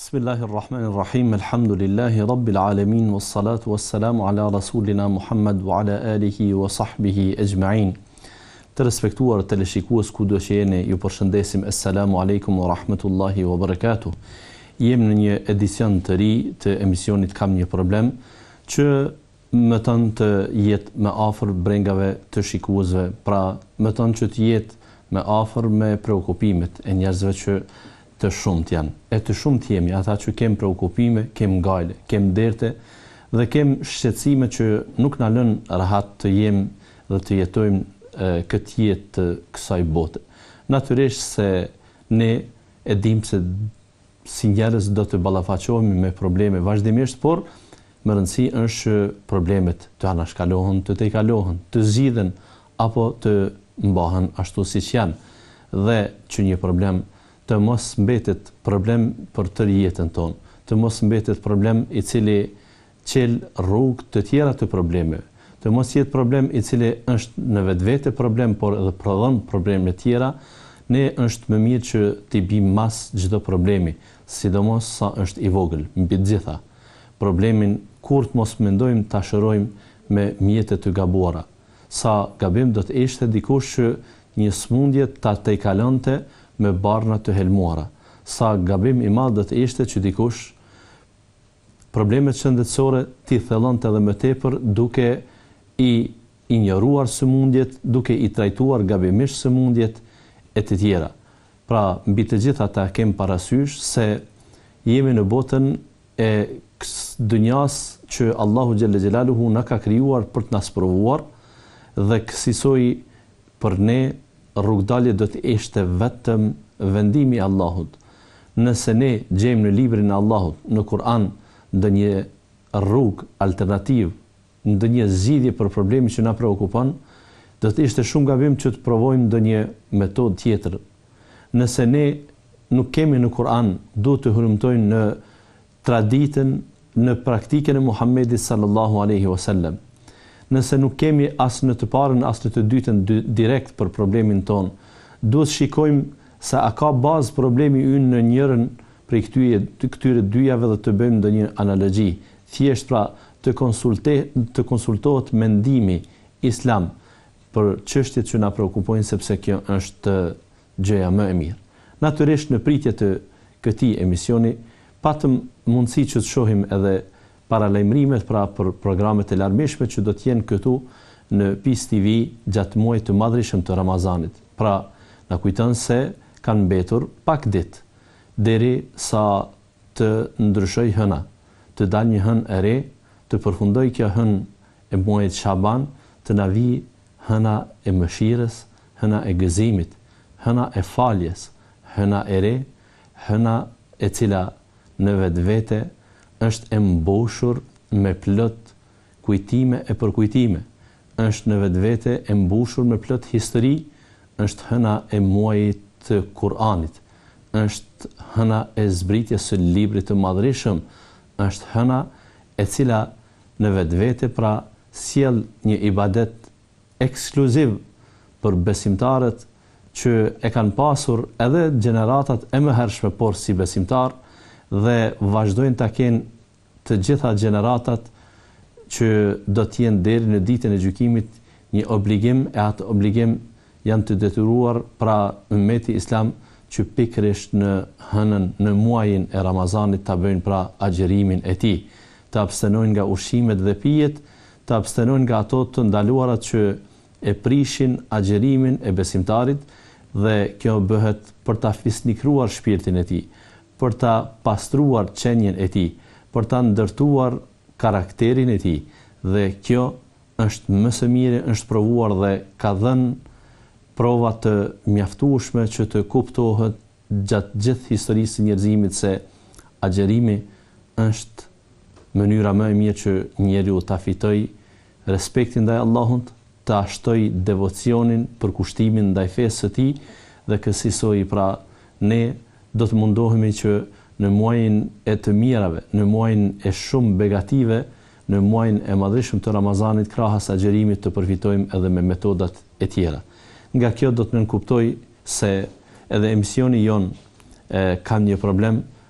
Bismillahirrahmanirrahim. Alhamdulillahi rabbil alamin wassalatu wassalamu ala rasulina Muhammad wa ala alihi wa sahbihi ajma'in. Të respektuar teleshikues kudo që jeni, ju përshëndesim. Assalamu alaikum wa rahmatullahi wa barakatuh. Jem në një edicion të ri të emisionit Kam një problem, që më tën të jetë më afër brengave të shikuesve, pra më tën që të jetë më afër me preokupimet e njerëzve që të shumt janë. E të shumt jemi ata që kem preokupime, kem gajle, kem derte dhe kem shqetësime që nuk na lën rahat të jem dhe të jetojmë këtë jetë të kësaj bote. Natyrisht se ne e dim se si njerëz do të ballafaqohemi me probleme vazhdimisht, por më rëndësi është që problemet të anashkalohen, të tejkalohen, të zgjidhen apo të mbahen ashtu siç janë, dhe që një problem të mos mbetet problem për tërë jetën tonë, të mos mbetet problem i cili qel rrugë të tjera të problemeve, të mos jetë problem i cili është në vetvete problem, por edhe prodhon probleme tjera. Ne është më mirë që t'i bim mas çdo problemi, sidomos sa është i vogël, mbi të gjitha. Problemin kur të mos mendojmë ta shërojmë me mjete të gabuara. Sa gabim do të ishte dikush që një smundje ta tejkalonte me barna të helmuara. Sa gabim i madh do të ishte që dikush problemet shëndetësore t'i thellonte edhe më tepër, duke i injoruar sëmundjet, duke i trajtuar gabimisht sëmundjet e të tjera. Pra, mbi të gjitha ta kem parasysh se jemi në botën e dynjas që Allahu xhelle xhelaluhu na ka krijuar për të na sprovuar, dhe kësaj për ne rrugdalje do të ishte vetëm vendimi i Allahut. Nëse ne gjejmë në librin e Allahut, në Kur'an, ndonjë rrugë alternativë, ndonjë zgjidhje për problemin që na preokupon, do të ishte shumë gabim që të provojmë ndonjë metodë tjetër. Nëse ne nuk kemi në Kur'an, duhet të hulumtojmë në traditën, në praktikën e Muhamedit sallallahu alaihi wasallam. Nëse nuk kemi as në të parën as në të dytën direkt për problemin ton, duhet shikojmë se a ka bazë problemi ynë në njërin prej këtyre dyjave dhe të bëjmë ndonjë analogji. Thjesht pra të konsultohet mendimi islam për çështjet që na preokupojnë, sepse kjo është gjëja më e mirë. Natyrisht në pritje të këtij emisioni patëm mundësi që të shohim edhe paralajmërimet pra për programet e larmishme që do të jenë këtu në PIS TV gjatë muajit të madhrishëm të Ramazanit. Pra, na kujton se kanë mbetur pak ditë deri sa të ndryshoj hëna, të dalë një hënë e re, të përfundoj kjo hënë e muajit Shaban, të na vi hëna e mëshirës, hëna e gëzimit, hëna e faljes, hëna e re, hëna e cila në vetvete është e mbushur me plot kujtime e përkujtime, është në vetvete e mbushur me plot histori, është hëna e muajit të Kur'anit, është hëna e zbritjes së librit të madhrishëm, është hëna e cila në vetvete pra sjell një ibadet ekskluziv për besimtarët që e kanë pasur edhe gjeneratat e mëhershme, por si besimtar, dhe vazhdojnë ta kenë të gjitha gjeneratat që do të jenë deri në ditën e gjykimit një obligim, e atë obligim janë të detyruar pra ummeti islam që pikërisht në hënën, në muajin e Ramazanit ta bëjnë pra agjerimin e tij, të abstenojnë nga ushqimet dhe pijet, të abstenojnë nga ato të ndaluarat që e prishin agjerimin e besimtarit, dhe kjo bëhet për ta fisnikruar shpirtin e tij, për ta pastruar qenjen e tij, për ta ndërtuar karakterin e tij, dhe kjo është më së miri, është provuar dhe ka dhënë prova të mjaftueshme që të kuptohet gjatë gjithë historisë së njerëzimit se agjerimi është mënyra më e mirë që njeriu ta fitojë respektin ndaj Allahut, ta shtoj devocionin për kushtimin ndaj fesë së tij, dhe kësaj pra ne do të mundohemi që në muajin e të mirave, në muajin e shumë begative, në muajin e madhrishëm të Ramazanit, krahas agjerimit të përfitojmë edhe me metodat e tjera. Nga kjo do të nënkuptoj se edhe emisioni jon Kam një problem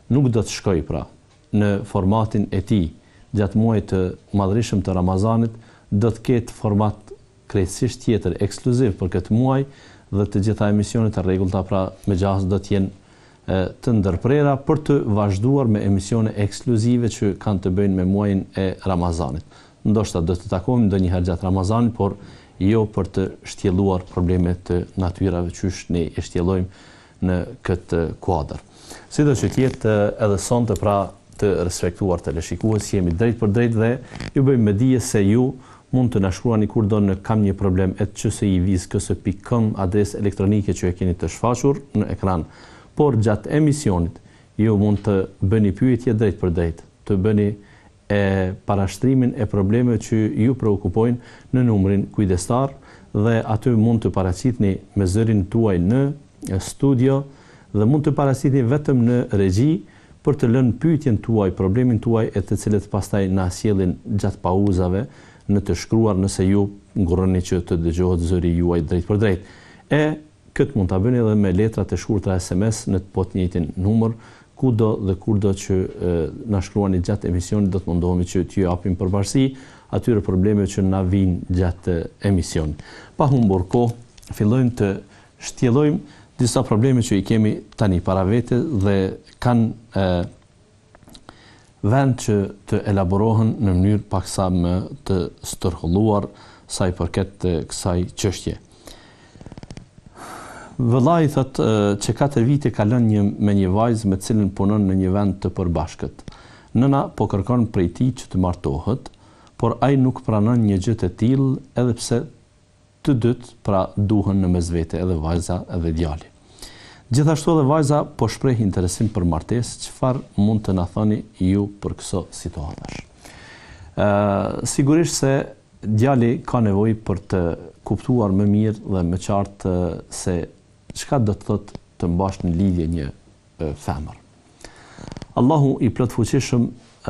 nuk do të shkoj pra në formatin e tij gjatë muajit të madhërisëm të Ramazanit, do të ketë format krejtësisht tjetër, ekskluziv për këtë muaj, dhe të gjitha emisionet e rregullta pra me gjas do të jenë të ndërprera për të vazhduar me emisione ekskluzive që kanë të bëjnë me muajin e Ramazanit. Ndoshta do të takohemi ndonjëherë gjatë Ramazanit, por jo për të shtjelluar probleme të natyrave qysh ne e shtjellojmë në këtë kuadër. Sido që tjetë edhe sonte pra të respektuar teleshikues, jemi drejt për drejt dhe ju bëjmë me dije se ju mund të na shkruani kur do në kam një problem @csiviz.com, adresë elektronike që e keni të shfaqur në ekran. Por gjatë emisionit ju mund të bëni pyetje drejt për drejt, të bëni parashtrimin e problemeve që ju preokupojnë në numrin kujdestar dhe aty mund të paraqitni me zërin tuaj në studio dhe mund të paraqitni vetëm në regji për të lënë pyetjen tuaj, problemin tuaj e të cilët pastaj na sjellin gjatë pauzave në të shkruar nëse ju ngurreni që të dëgjohet zëri juaj drejt për drejt. Këtë mund ta bëni edhe me letra të shkurtra SMS në të njëjtin numër, kudo dhe kurdo që na shkruani gjatë emisionit, do të mundohemi që t'ju japim përparësi atyre problemeve që na vijnë gjatë emisionit. Pa humbur kohë, fillojmë të shtjellojmë disa probleme që i kemi tani para vete dhe kanë vend që të elaborohen në mënyrë paksa më të stërholluar sa i përket kësaj çështje. Vëllai thot që 4 vite ka lënë me një vajzë me cilën punon në një vend të përbashkët. Nëna po kërkon prej tij që të martohet, por ai nuk pranon një gjë të tillë, edhe pse të dytë pra duhen në mesvete, edhe vajza edhe djali. Gjithashtu edhe vajza po shpreh interesim për martesë, çfarë mund të na thoni ju për këso situatash? Sigurisht se djali ka nevojë për të kuptuar më mirë dhe më qartë se çka do të thotë të mbash në lidhje një femër. Allahu i plotfuqishëm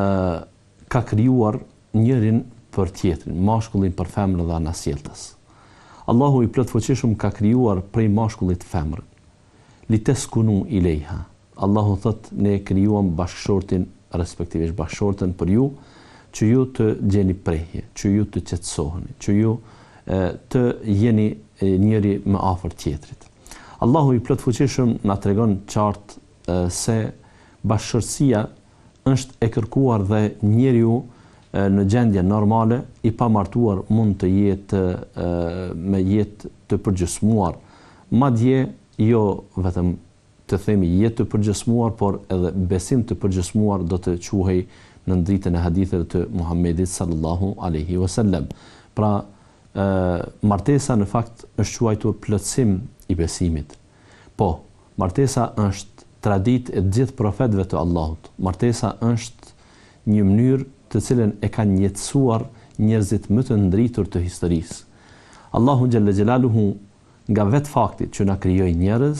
ka krijuar njërin për tjetrin, mashkullin për femrën dhe anasjelltës. Allahu i plotfuqishëm ka krijuar prej mashkullit femrën. Liteskunu ilejha. Allahu thot ne krijuam bashkëshortin, respektivisht bashkëshortën për ju, që ju të gjeni prehje, që ju të qetësoheni, që ju të jeni njëri më afër tjetrit. Allahu i plotfuqishëm na tregon qartë se bashkëshortësia është e kërkuar dhe njeriu në gjendje normale i pamartuar mund të jetë me jetë të përgjysmuar, madje jo vetëm të themi jetë të përgjysmuar, por edhe besim të përgjysmuar do të quhej në dritën e haditheve të Muhammedit sallallahu alaihi wasallam. Pra, martesa në fakt është quajtur plotësim i besimit. Po, martesa është traditë e gjithë profetëve të Allahut. Martesa është një mënyrë të cilën e kanë jetësuar njerëzit më të ndritur të historisë. Allahu xhalla xjalaluhu nga vetë fakti që na krijoi njerëz,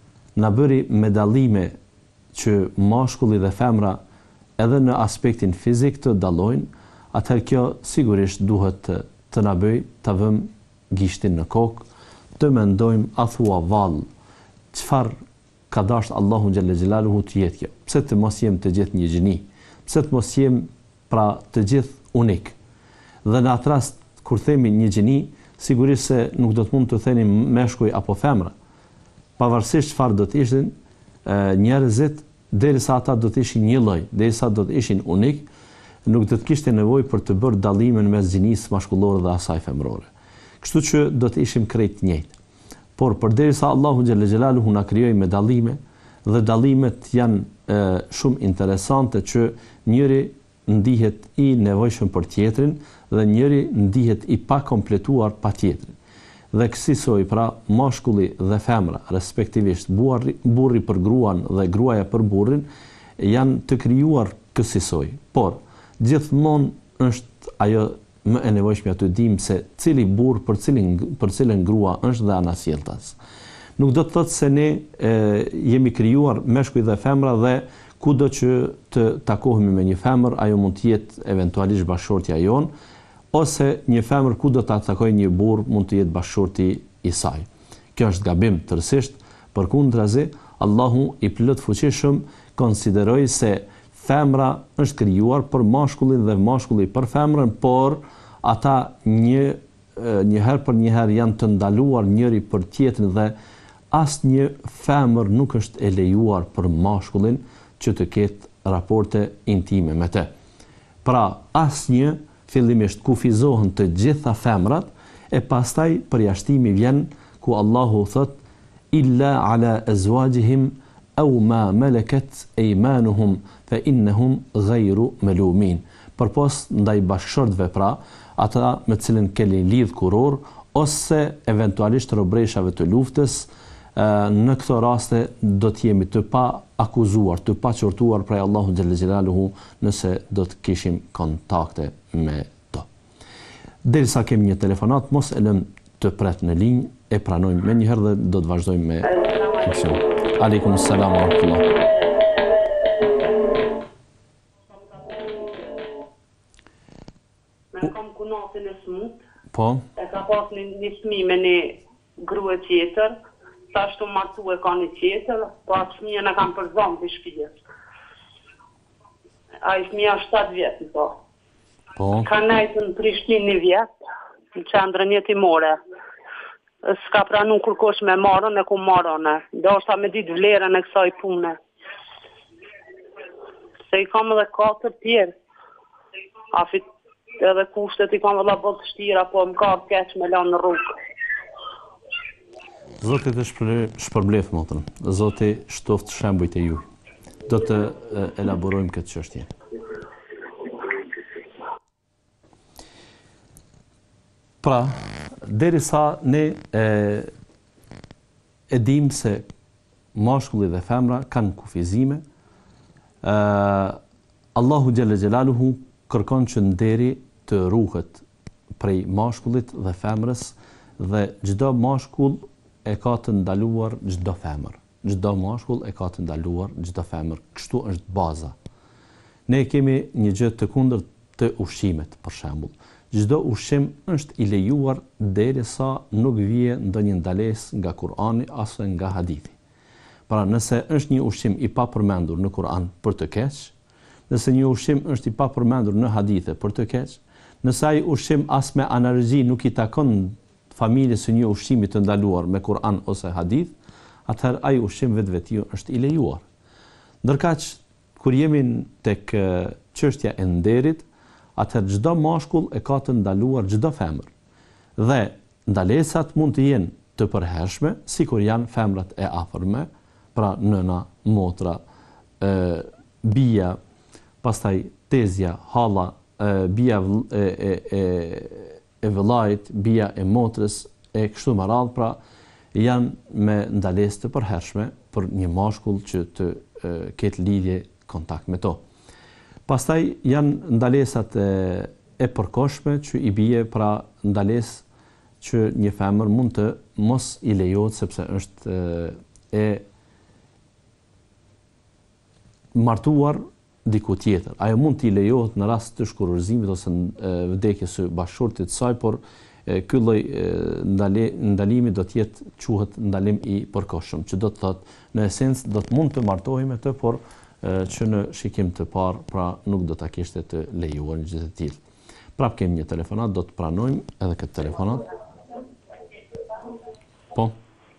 na bëri me dallime që mashkulli dhe femra edhe në aspektin fizik të dallojnë, atëherë kjo sigurisht duhet të na bëj të vëmë gishtin në kokë, të mendojmë a thua vallë, çfarë ka dashur Allahu xhalla xjalaluhu të jetë kjo? Pse të mos jem të gjithë një gjini? Pse të mos jem pra të gjithë unik? Dhe në atë rast kur themi një gjini, sigurisht se nuk do të mund të theni meshkuj apo femra. Pavarësisht çfarë do të ishin njerëzit, derisa ata do të ishin një lloj, derisa do të ishin unik, nuk do të kishte nevojë për të bërë dallimin mes gjinisë mashkullore dhe asaj femrore. Kështu që do të ishim krejt njëjtë. Por përderisa Allahu xhalla xjalaluhu na krijoi me dallime dhe dallimet janë shumë interesante që njëri ndihet i nevojshëm për tjetrin dhe njëri ndihet i pakompletuar pa tjetrin. Dhe kësaj pra mashkulli dhe femra, respektivisht burri për gruan dhe gruaja për burrin, janë të krijuar kësaj. Por gjithmonë është ajo më e nevojshme të dimë se cili burr për cilën grua është dhe anasjelltas. Nuk do të thotë se ne jemi krijuar meshkuj dhe femra dhe kudo që të takohemi me një femër, ajo mund të jetë eventualisht bashkëshortja jon, ose një femër kudo ta takojë një burr mund të jetë bashkëshorti i saj. Kjo është gabim tërësisht, përkundrazi Allahu i plotfuqishëm konsideroj se femra është krijuar për mashkullin dhe mashkulli për femrën, por ata njëherë për njëherë janë të ndaluar njëri për tjetrin dhe asnjë femër nuk është e lejuar për mashkullin që të ketë raporte intime me të. Pra, asnjë fillimisht kufizohen të gjitha femrat e pastaj përjashtimi vjen ku Allahu thot illa ala azwajihim aw ma malakat aymanuhum fa innahum ghayru malumin. Përpos ndaj bashkëshortëve, pra, ata me të cilën keni lidh kuror ose eventualisht robreshave të luftës, në këto raste do të jemi të pa akuzuar, të pa qortuar prej Allahu xhalla xhelaluhu nëse do të kishim kontakte me to. Derisa kemi një telefonat, mos e lëm të pret në linjë, e pranojmë me njëherë dhe do të vazhdojmë me emision. Aleikum salam wa rahmatullah. Me kam kunatin e smut. Po. E ka pas një fëmijë me një grua tjetër. Ta shtu martu e ka një tjetër, po atë fëmijën e kam përzon të shpijet. A i fëmija 7 vjetë, po. Ka nejtë në Prishtinë 1 vjetë, në qendrën jetimore. S'ka pranu kërkosh me marrën e ku marrën e. Do është me ditë vlerën e kësaj pune. Se i kam edhe 4 tjerë. Edhe kushtet i kam edhe bot shtira, po më ka keq me lanë në rrugë. Zoti të shpërblef motrën. Zoti shtoft shembujt e juaj. Do të elaborojmë këtë çështje. Pra, derisa ne e dim se mashkulli dhe femra kanë kufizime, Allahu xhalla xhelaluhu kërkon që nderi të ruhet prej mashkullit dhe femrës dhe çdo mashkull e ka të ndaluar çdo femër. Çdo mashkull e ka të ndaluar çdo femër. Kështu është baza. Ne kemi një gjë të kundërt të ushqimet, për shembull. Çdo ushqim është i lejuar derisa nuk vije ndonjë ndalesë nga Kur'ani ose nga hadithi. Pra, nëse është një ushqim i papërmendur në Kur'an për të keq, nëse një ushqim është i papërmendur në hadithe për të keq, nëse ai ushqim as me analogji nuk i takon familjes së një ushqimi të ndaluar me Kur'an ose hadith, atëherë ai ushqim vetveti është i lejuar. Ndërkaq kur jemi tek çështja e nderit, atëherë çdo mashkull e ka të ndaluar çdo femër. Dhe ndalesat mund të jenë të përhershme, sikur janë femrat e afërme, pra nëna, motra, bija, pastaj tezja, halla, bija e vëllait, bija e motrës, e kështu me radhë, pra janë me ndalesë të përhershme për një mashkull që të ketë lidhje kontakt me to. Pastaj janë ndalesat e përkohshme që i bie, pra ndalesë që një femër mund të mos i lejohet sepse është e martuar diku tjetër. Ajo mund t'i lejohet në rast të shkurërzimit ose vdekjes së bashkëshortit të saj, por ky lloj ndalimi do të jetë quhet ndalim i përkohshëm, që do të thotë në esencë do të mund të martohej me të, por që në shikim të parë, pra nuk do ta kishte të lejuar një gjë të tillë. Prap kemi një telefonat, do të pranojmë edhe këtë telefonat. Po.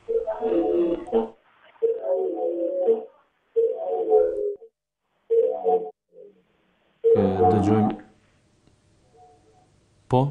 Dëgjojmë. Po.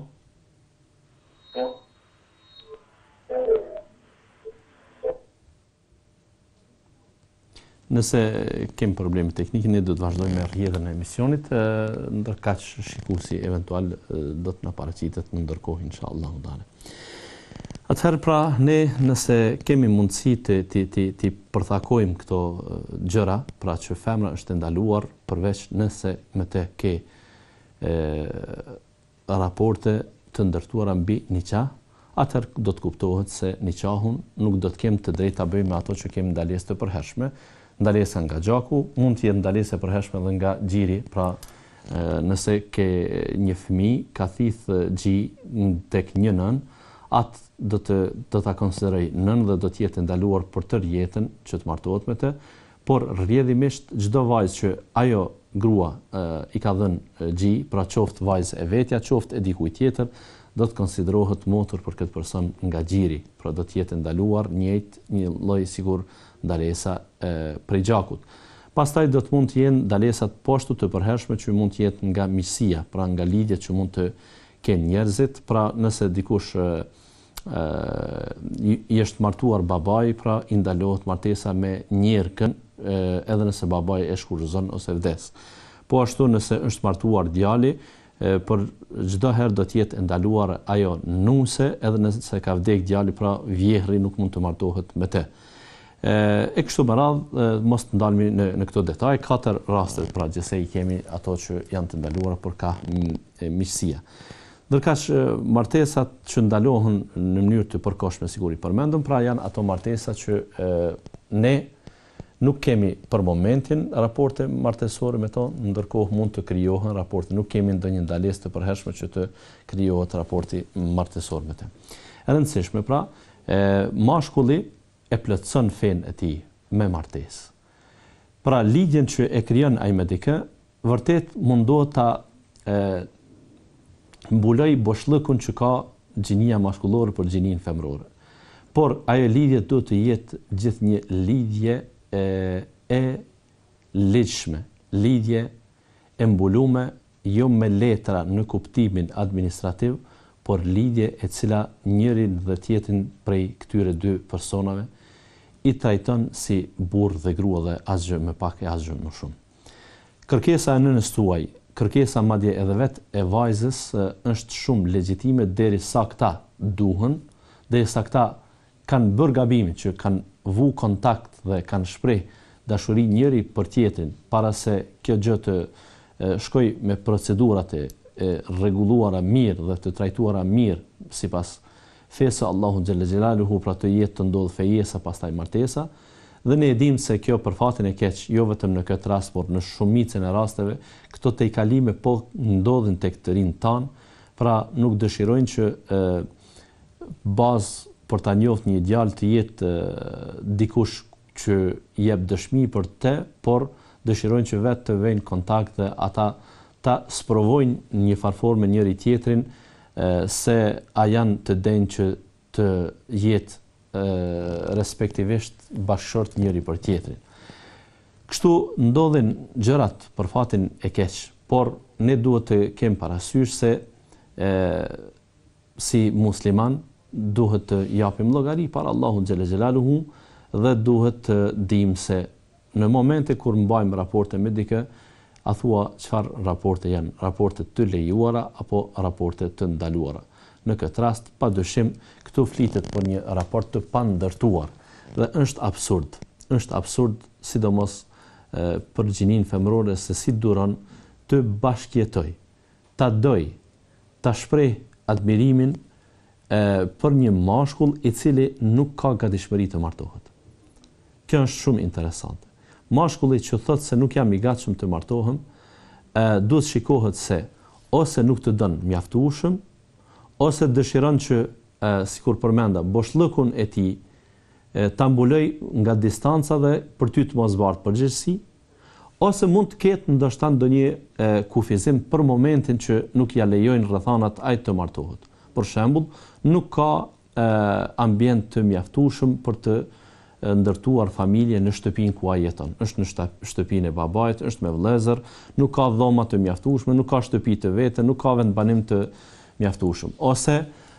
Nëse kemi probleme teknike, ne do të vazhdojmë me rrjedhën e emisionit, ndërkaq shikuesi eventual do të na paraqitet në ndërkohë inshallah udhale. Atëherë, pra, ne nëse kemi mundësi të përthakojmë këto gjëra, pra që femra është ndaluar përveç nëse me të ke raporte të ndërtuara mbi niqah, atëherë do të kuptohet se niqahun nuk do të kemi të drejtë ta bëjmë ato që kemi ndalesë të përhershme. Ndalesa nga gjaku mund të jetë ndalesë e përhershme edhe nga xhiri, pra nëse ke një fëmijë ka thith xhi tek një nën, atë do ta konsideroj nën dhe do të jetë ndaluar për tërë jetën që të martohet me të. por rrjedhimisht çdo vajzë që ajo grua i ka dhënë gji, pra qoftë vajzë e vetja, qoftë e dikujt tjetër, do të konsiderohet motor për këtë person nga gjiri, pra do të jetë ndaluar një lloj sigur ndalesa prej gjakut. Pastaj do të mund të jenë ndalesat poshtu të përhershme që mund të jetë nga miqësia, pra nga lidhjet që mund të kenë njerëzit, pra nëse dikush i është martuar babai, pra i ndalohet martesa me njerëkën, edhe nëse babai e shkurtëzon ose vdes. Po ashtu nëse është martuar djali, për çdo herë do të jetë ndaluar ajo nuse, edhe nëse ka vdek djali, pra vjehri nuk mund të martohet me të. E kështu me radhë, mos të ndalemi në këto detaj, 4 raste pra gjithsej kemi ato që janë të ndaluara por ka miqësia. Ndërkaq martesat që ndalohen në mënyrë të përkohshme siguri përmendëm, pra janë ato martesa që ne nuk kemi për momentin raporte martesore me to, ndërkohë mund të krijohen raporte, nuk kemi ndonjë ndalesë të përhershme që të krijohet raporti martesor me të. E rëndësishme pra, mashkulli e plotson fen e tij me martesë. Pra lidhjen që e krijon ai me dikë, vërtet mundohet ta mbuloj boshllëkun që ka gjinia mashkullore për gjinin femrore. Por ajo lidhje duhet të jetë gjithë një lidhje e ligjshme, lidhje e mbulume jo me letra në kuptimin administrativ, por lidhje e cila njërin dhe tjetrin prej këtyre dy personave i trajton si burr dhe grua dhe asgjë më pak e asgjë më shumë. Kërkesa e nënës tuaj, kërkesa madje edhe vetë e vajzës është shumë legjitime derisa këta duhen, derisa këta kanë bërë gabimin që kanë vu kontakt dhe kanë shpreh dashuri njëri për tjetrin para se kjo gjë të shkoj me procedurat e rregulluara mirë dhe të trajtuara mirë sipas fesë Allahu xhalla xhelaluhu, pra të jetë të ndodhë fejesa pastaj martesa, dhe ne e dim se kjo për fatin e keq, jo vetëm në këtë rast, por në shumicën e rasteve, këto tejkalime po ndodhin tek të rinë tanë, pra nuk dëshirojnë që bazë për ta njohur një djalë të jetë dikush që jep dëshmi për të, por dëshirojnë që vetë të vëjnë kontakt dhe ata ta sprovojnë një farforme njëri tjetrin, se a janë të denjë që të jetë respektivisht bashkëshort njëri për tjetrin. Kështu ndodhin gjërat për fatin e keq, por ne duhet të kemi parasysh se si musliman duhet të japim llogari para Allahut xhalla xhelaluhu dhe duhet të dimë se në momente kur mbajmë raporte me dikë, a thua çfarë raporte janë, raporte të lejuara apo raporte të ndaluara. Në këtë rast, padyshim, këtu flitet për një raport të pandërtuar dhe është absurd, sidomos për gjinin femrore se si duron të bashkjetoj, ta doj, ta shpreh admirimin për një mashkull i cili nuk ka gatishmëri të martohet. Kjo është shumë interesante. Mashkulli që thotë se nuk jam i gatshëm të martohem, duhet shikohet se ose nuk të dën mjaftueshëm, ose dëshiron që, sikur përmenda, boshllëkun e tij ta mbuloj nga distanca dhe për ty të mos bart përgjegjësi, ose mund të ketë ndoshta ndonjë kufizim për momentin që nuk ja lejojnë rrethanat ai të martohet. Për shembull, nuk ka ambient të mjaftueshëm për të ndërtuar familje në shtëpinë ku ai jeton. Është në shtëpinë e babait, është me vëllezër, nuk ka dhoma të mjaftueshme, nuk ka shtëpi të vete, nuk ka vend banim të mjaftueshëm. Ose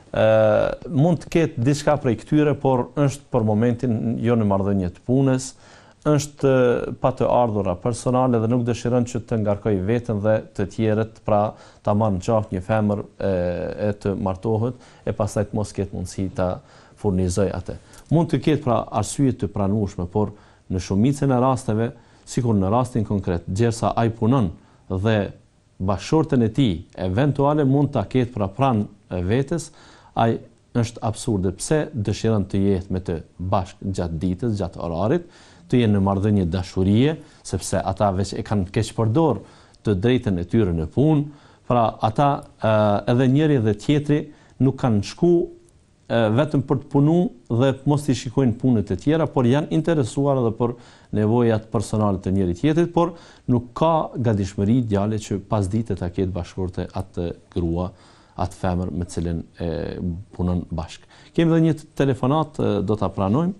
mund të ketë diçka prej këtyre, por është për momentin jo në marrëdhënie të punës, është pa të ardhura personale dhe nuk dëshiron që të ngarkoj veten dhe të tjerët, pra ta marrë në qafë një femër e të martohet e pastaj të mos ketë mundësi ta furnizoj atë. Mund të ketë pra arsye të pranueshme, por në shumicën e rasteve, sikur në rastin konkret, gjersa ai punon dhe bashkëshorten e tij eventuale mund ta ketë pra pranë vetes, ai është absurde. Pse dëshiron të jetë me të bashkë gjatë ditës, gjatë orarit, të jenë në marrëdhënie dashurie, sepse ata veç e kanë keq përdor të drejtën e tyre në punë, pra ata edhe njëri dhe tjetri nuk kanë shku vetëm për të punu dhe mos t'i shikojnë punët e tjera, por janë interesuar edhe për nevojat personale të njëri tjetrit, por nuk ka gatishmëri djale që pas dite ta ketë bashkëshorte atë grua, atë femër me cilën punon bashkë. Kemi edhe një telefonat, do ta pranojmë.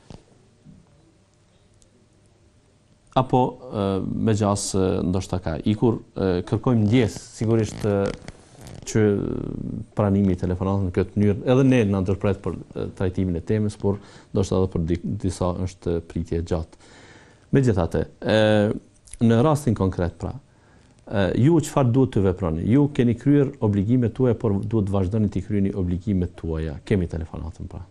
Apo me gjas ndoshta ka ikur, kërkojmë ndjes, sigurisht që pranimi i telefonatës në këtë mënyrë, edhe ne na ndërpret për trajtimin e temës, por ndoshta edhe për disa është pritje gjatë. Megjithatë, në rastin konkret pra, ju çfarë duhet të veproni? Ju keni kryer obligimet tuaja, por duhet të vazhdoni të kryeni obligimet tuaja. Kemi telefonatën pra.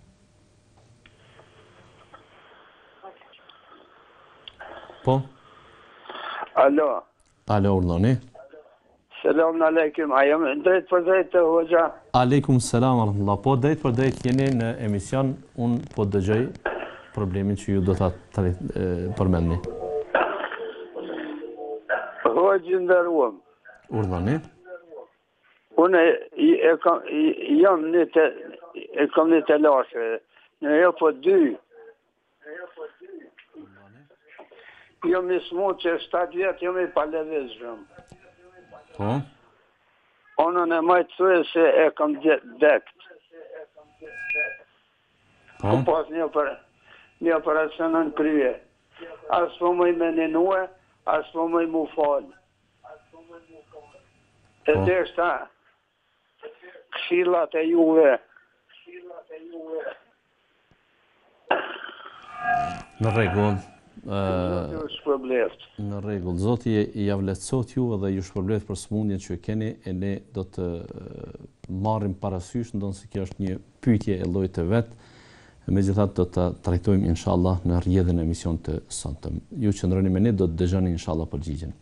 Po? Alo. Alo, urdhoni. Selam aleikum. A jam drejt për drejt hoxha? Aleikum selam wa rahmatullah. Po drejt për drejt jeni në emision, unë po dëgjoj problemin që ju do ta përmendni. Hoxhë nderuam. Urdhoni. Unë kam një telashe. Në jo po 2. Jam i smut që 7 vjetë jam i palevizshëm. Po? Onën e majtë thue se e kam dekt. Po? Ku pas një operacion në krye. As po më i meninue, as po më i mu falë. E deshta këshillat e juve. Në rregull. Në rregull. Zoti ja vlerësot ju dhe ju shpërblet për sëmundjen që keni, e ne do të marrim parasysh, ndonë se kjo është një pyetje e llojit të vet. Megjithatë do ta trajtojmë inshallah në rrjedhën e emisionit të sotëm. Ju qëndroni me ne, do të dëgjoni inshallah përgjigjen.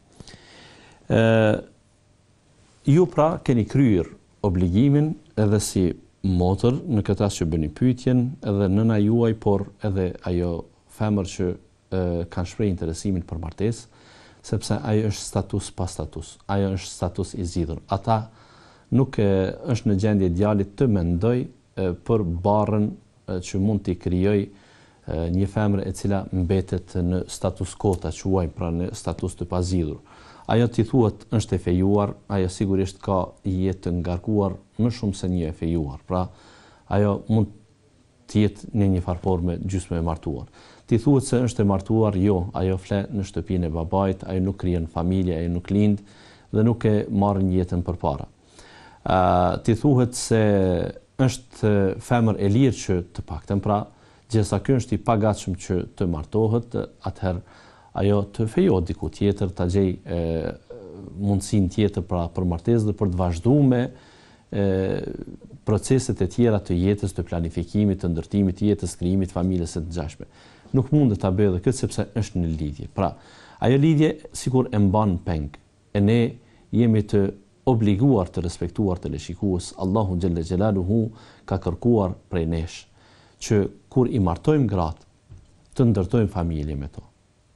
Ju pra keni kryer obligimin edhe si motër në këtë rast që bëni pyetjen, edhe nëna juaj, por edhe ajo femër që kanë shprehur interesimin për martesë, sepse ajo është status pa status. Ajo është status i zgjidhur. Ata nuk është në gjendje djalit të mendoj për barrën që mund t'i krijoj një femër e cila mbetet në status quo, ta quajmë pra në status të pazgjidhur. Ajo t'i thuhet është e fejuar, ajo sigurisht ka jetë të ngarkuar më shumë se një e fejuar. Pra, ajo mund të jetë në një farë forme gjysmë e martuar. Ti thuhet se është e martuar, jo, ajo fle në shtëpinë e babait, ajo nuk krijon familje, ajo nuk lind dhe nuk e marr jetën përpara. Ti thuhet se është femër e lirë që të paktën, pra, gjesa ky është i pagatshëm që të martohet, atëherë ajo të fejohet diku tjetër, ta gjej mundësinë tjetër pra për martesë dhe për të vazhduar me proceset e tjera të jetës, të planifikimit, të ndërtimit të jetës, krijimit familjes së ngjashme. Nuk mund të ta bëjë edhe këtë sepse është në lidhje. Pra, ajo lidhje sikur e mban peng. E ne jemi të obliguar të respektuar të leshikues. Allahu xhalla xjalaluhu ka kërkuar prej nesh që kur i martojmë gratë, të ndërtojmë familje me to.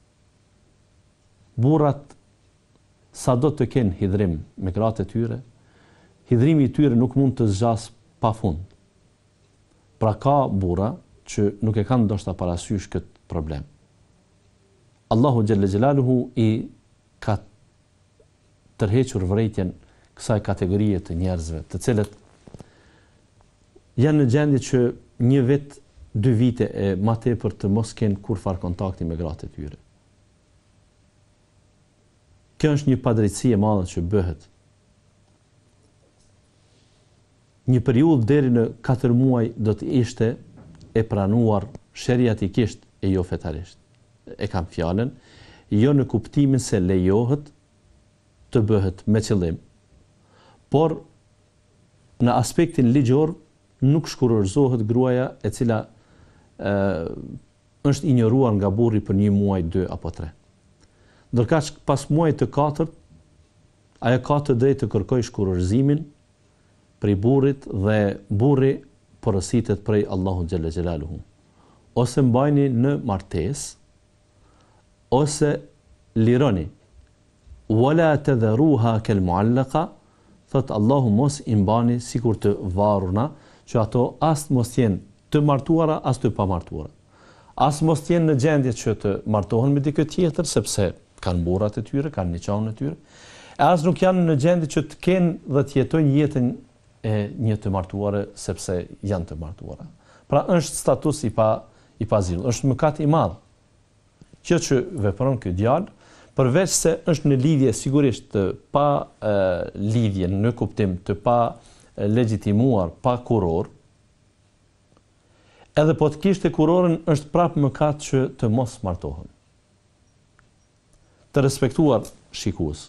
Burrat sado të kenë hidhrim me gratë e tyre, hidhrimi i tyre nuk mund të zgjas pafund. Pra ka burra që nuk e kanë ndoshta parasysh këtë problem. Allahu xhalla xjalaluhu i ka tërhequr vërejtjen kësaj kategorie të njerëzve, të cilët janë në gjendje që një vit, 2 vite e më tepër të mos kenë kurfar kontakti me gratë e tyre. Kjo është një padrejtësi e madhe që bëhet. Një periudhë deri në 4 muaj do të ishte e pranuar sheriatikisht e jo fetarisht. E kam fjalën, jo në kuptimin se lejohet të bëhet me qëllim, por në aspektin ligjor nuk shkurorzohet gruaja e cila është injoruar nga burri për 1 muaj, 2 apo 3. Ndërkaq pas muajit të 4, ajo ka të drejtë të kërkojë shkurorzimin prej burrit dhe burri porositet prej Allahu xhalla xjalaluhu. Ose mbajni në martesë, ose lironi. Wala tadharuha kal muallaqa, thot Allahu mos i mbani sikur të varurna, që ato as mos jenë të martuara, as të pamartuara. As mos jenë në gjendje që të martohen me dikë tjetër, sepse kanë burrat e tyre, kanë niqaun e tyre, e as nuk janë në gjendje që të kenë dhe të jetojnë jetën e një të martuare, sepse janë të martuara. Pra është status i pazilur, është mëkat i madh. Kjo që vepron ky djalë, përveç se është në lidhje sigurisht të pa lidhje në kuptim të pa legjitimuar, pa kuror, edhe po të kishte kurorin është prapë mëkat që të mos martohen. Të respektuar shikues.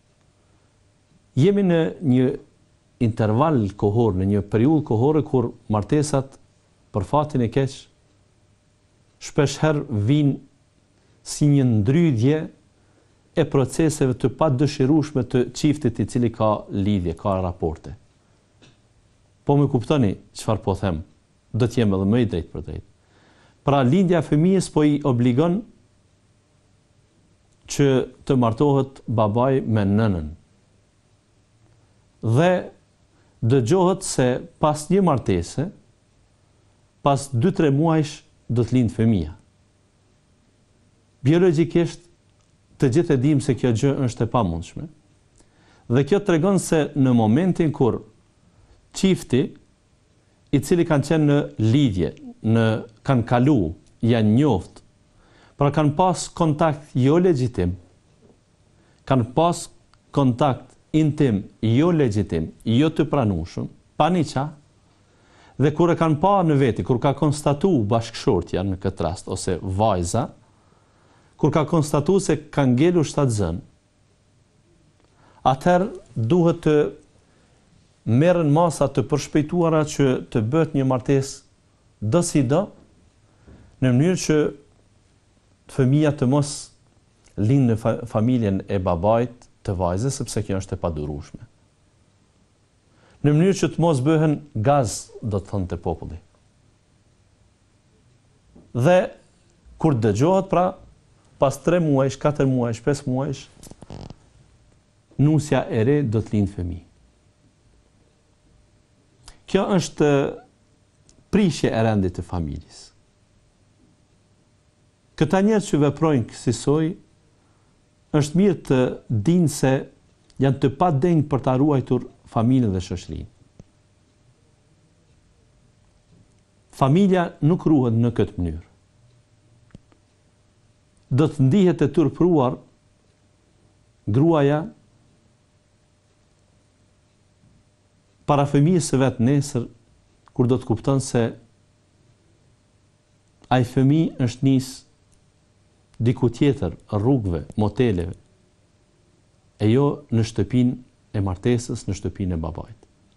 Jemi në një interval kohor, në një periudhë kohore kur martesat për fatin e keq shpesh herë vinë si një ndrydhje e proceseve të padëshirueshme të çiftit i cili ka lidhje, ka raporte. Po më kuptoni çfarë po them? Do të jem edhe më i drejtë për drejtë. Pra lindja e fëmijës po i obligon që të martohet babai me nënën. Dhe dëgjohet se pas një martese, pas 2-3 muajsh do të lindë fëmija. Biologjikisht të gjithë e dim se kjo gjë është e pamundshme. Dhe kjo tregon se në momentin kur çifti i cili kanë qenë në lidhje, kanë kalu, janë njoft, pra kanë pas kontakt jo legjitim, kanë pas kontakt intim jo legjitim, jo të pranueshëm, pa niqah, dhe kur e kanë pa në veti, kur ka konstatu bashkëshortja në këtë rast, ose vajza, kur ka konstatu se kanë ngelu shtatzën, atëherë duhet të merren masa të përshpejtuara që të bëhet një martesë do si do, në mënyrë që fëmija të mos lindë në familjen e babait të vajzës, sepse kjo është e padurueshme. Në mënyrë që të mos bëhen gaz, do të thonë të populli. Dhe kur dëgjohet pra, pas 3 muajsh, 4 muajsh, 5 muajsh, nusja e re do të lindë fëmijë. Kjo është prishje e rendit të familjes. Këta njerëz që veprojnë kësaj, është mirë të dinë se janë të padenjë për ta ruajtur familjen dhe shoqërinë. Familja nuk ruhet në këtë mënyrë. Do të ndihet e turpruar gruaja para fëmijës së vet nesër, kur do të kupton se ai fëmijë është nis diku tjetër, rrugëve, moteleve, e jo në shtëpinë e martesës, në shtëpinë e babait.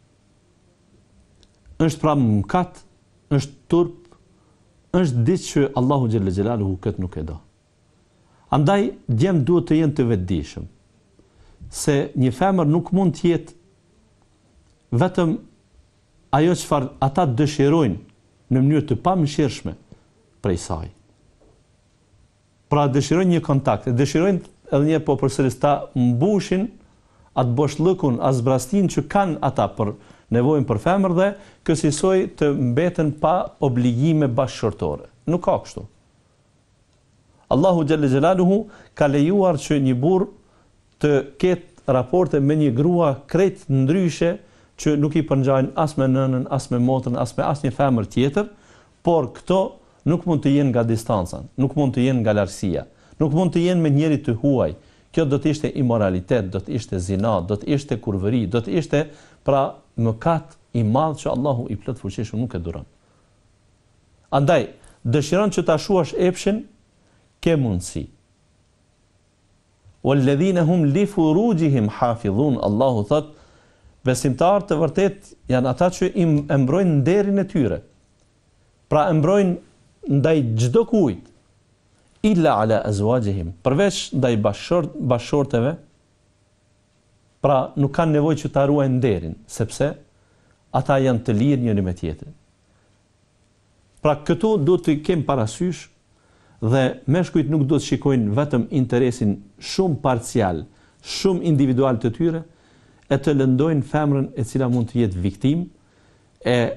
Është pra mëkat, është turp, është diçka që Allahu xhalla xhelaluhu këtë nuk e do. Andaj djemt duhet të jenë të vetëdijshëm, se një femër nuk mund të jetë vetëm ajo çfarë ata dëshirojnë në mënyrë të pamëshirshme prej saj. Pra dëshirojnë një kontakt, dëshirojnë edhe një po përsëris ta mbushin atë boshllëkun, atë zbrastin që kanë ata për nevojën për femër dhe kësaj të mbeten pa obligime bashkëshortore. Nuk ka kështu. Allahu xhalla xhelaluhu ka lejuar që një burr të ketë raporte me një grua krejt ndryshe që nuk i përngjajnë as me nënën, as me motrën, as me asnjë femër tjetër, por këto nuk mund të jenë nga distanca, nuk mund të jenë nga largësia, nuk mund të jenë me njëri të huaj. Kjo do të ishte imoralitet, do të ishte zina, do të ishte kurvëri, do të ishte pra mëkat i madh që Allahu i plot fuqishëm nuk e duron. Andaj, dëshiron që ta shuash epshin, ke mundësi. Walladhina hum li furujihim hafidhun, Allahu thot, besimtarët të vërtet janë ata që e mbrojnë nderin e tyre. Pra e mbrojnë ndaj çdo kujt, illa ala azwajihim, përveç ndaj bashkëshorteve, pra nuk kanë nevojë që ta ruajnë nderin, sepse ata janë të lirë njëri me tjetrin. Pra këtu duhet të kem parasysh dhe meshkujt nuk duhet të shikojnë vetëm interesin shumë parcial, shumë individual të tyre, e të lëndojnë femrën e cila mund të jetë viktim e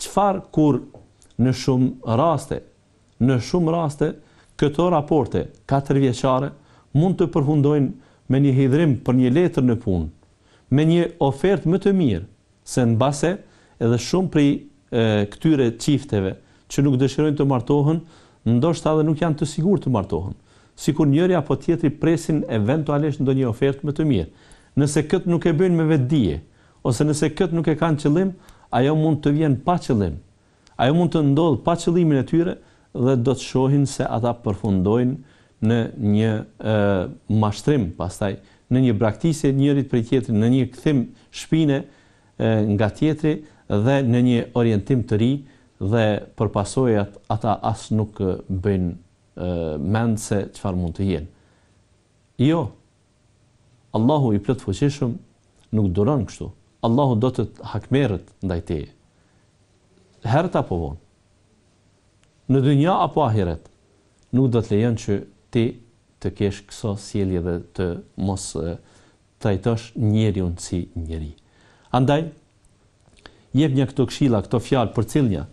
çfarë kur në shumë raste këto raporte 4 vjeçare mund të përfundojnë me një hidhrim për një letër në punë, me një ofertë më të mirë, se në base edhe shumë prej këtyre çifteve që nuk dëshirojnë të martohen, ndoshta edhe nuk janë të sigurt të martohen. Sikur njëri apo tjetri presin eventualisht ndonjë ofertë më të mirë. Nëse këtë nuk e bëjnë me vetdije, ose nëse këtë nuk e kanë qëllim, ajo mund të vjen pa qëllim. Ajo mund të ndodhë pa qëllimin e tyre dhe do të shohin se ata përfundojnë në një mashtrim, pastaj në një braktisje njërit prej tjetrit, në një kthim shpine nga tjetri dhe në një orientim të ri, dhe për pasojat ata as nuk bëjnë mend se çfarë mund të jenë. Jo, Allahu i plot fuqishëm nuk duron kështu. Allahu do të hakmerret ndaj teje. Herët apo vonë. Në dynja apo ahiret, nuk do të lejon që ti të kesh këso sjellje dhe të mos trajtosh njeriun si njeri. Andaj, jep një këto këshilla, këto fjalë për cilënja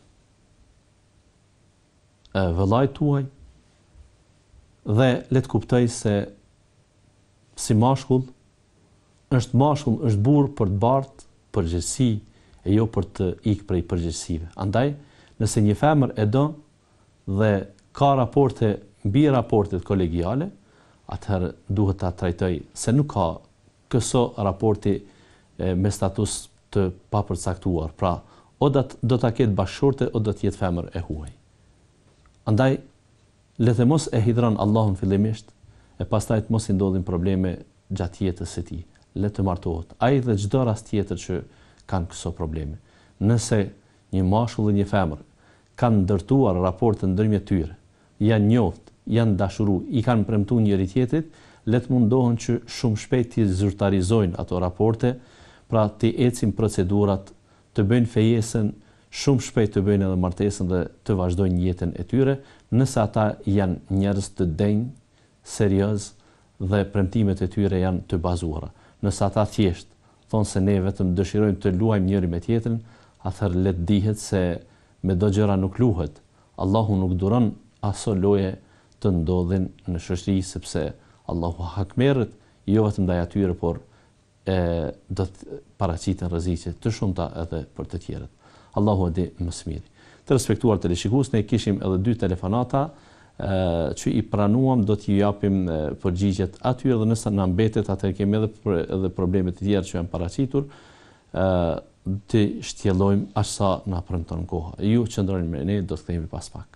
vëllait tuaj dhe le të kuptoj se si mashkull është burr për të bartë përgjegjësi e jo për të ikë prej përgjegjësive. Andaj, nëse një femër e do dhe ka raporte mbi raportet kolegiale, atëherë duhet ta trajtoj se nuk ka këso raporti me status të papërcaktuar. Pra, o do ta ketë bashkëshorte o do të jetë femër e huaj. Andaj, le të mos e hidhron Allahun fillimisht e pastaj të mos i ndodhin probleme gjatë jetës së tij. Le të martohet. Ai dhe çdo rast tjetër që kanë këso probleme. Nëse një mashkull dhe një femër kanë ndërtuar raporte ndërmjet tyre, janë njoft, janë dashuru, i kanë premtuar njëri tjetrit, le të mundohen që shumë shpejt të zyrtarizojnë ato raporte, pra të ecin procedurat, të bëjnë fejesën, shumë shpejt të bëjnë edhe martesën dhe të vazhdojnë jetën e tyre, nëse ata janë njerëz të denj, serioz dhe premtimet e tyre janë të bazuara. Nëse ata thjesht thonë se ne vetëm dëshirojmë të luajmë njëri me tjetrin, atëherë le të dihet se me do gjëra nuk luhet. Allahu nuk duron aso loje të ndodhin në shoqëri, sepse Allahu hakmerret jo vetëm ndaj atyre, por do të paraqiten rreziqe të shumta edhe për të tjerët. Allahu e di më së miri. Të respektuar teleshikues, ne kishim edhe 2 telefonata që i pranuam, do t'i japim përgjigjet atyre dhe nëse na mbetet atë kemi edhe probleme të tjera që janë paraqitur, të shtjellojmë aq sa na premton koha. Ju qëndroni me ne, do të kthehemi pas pak.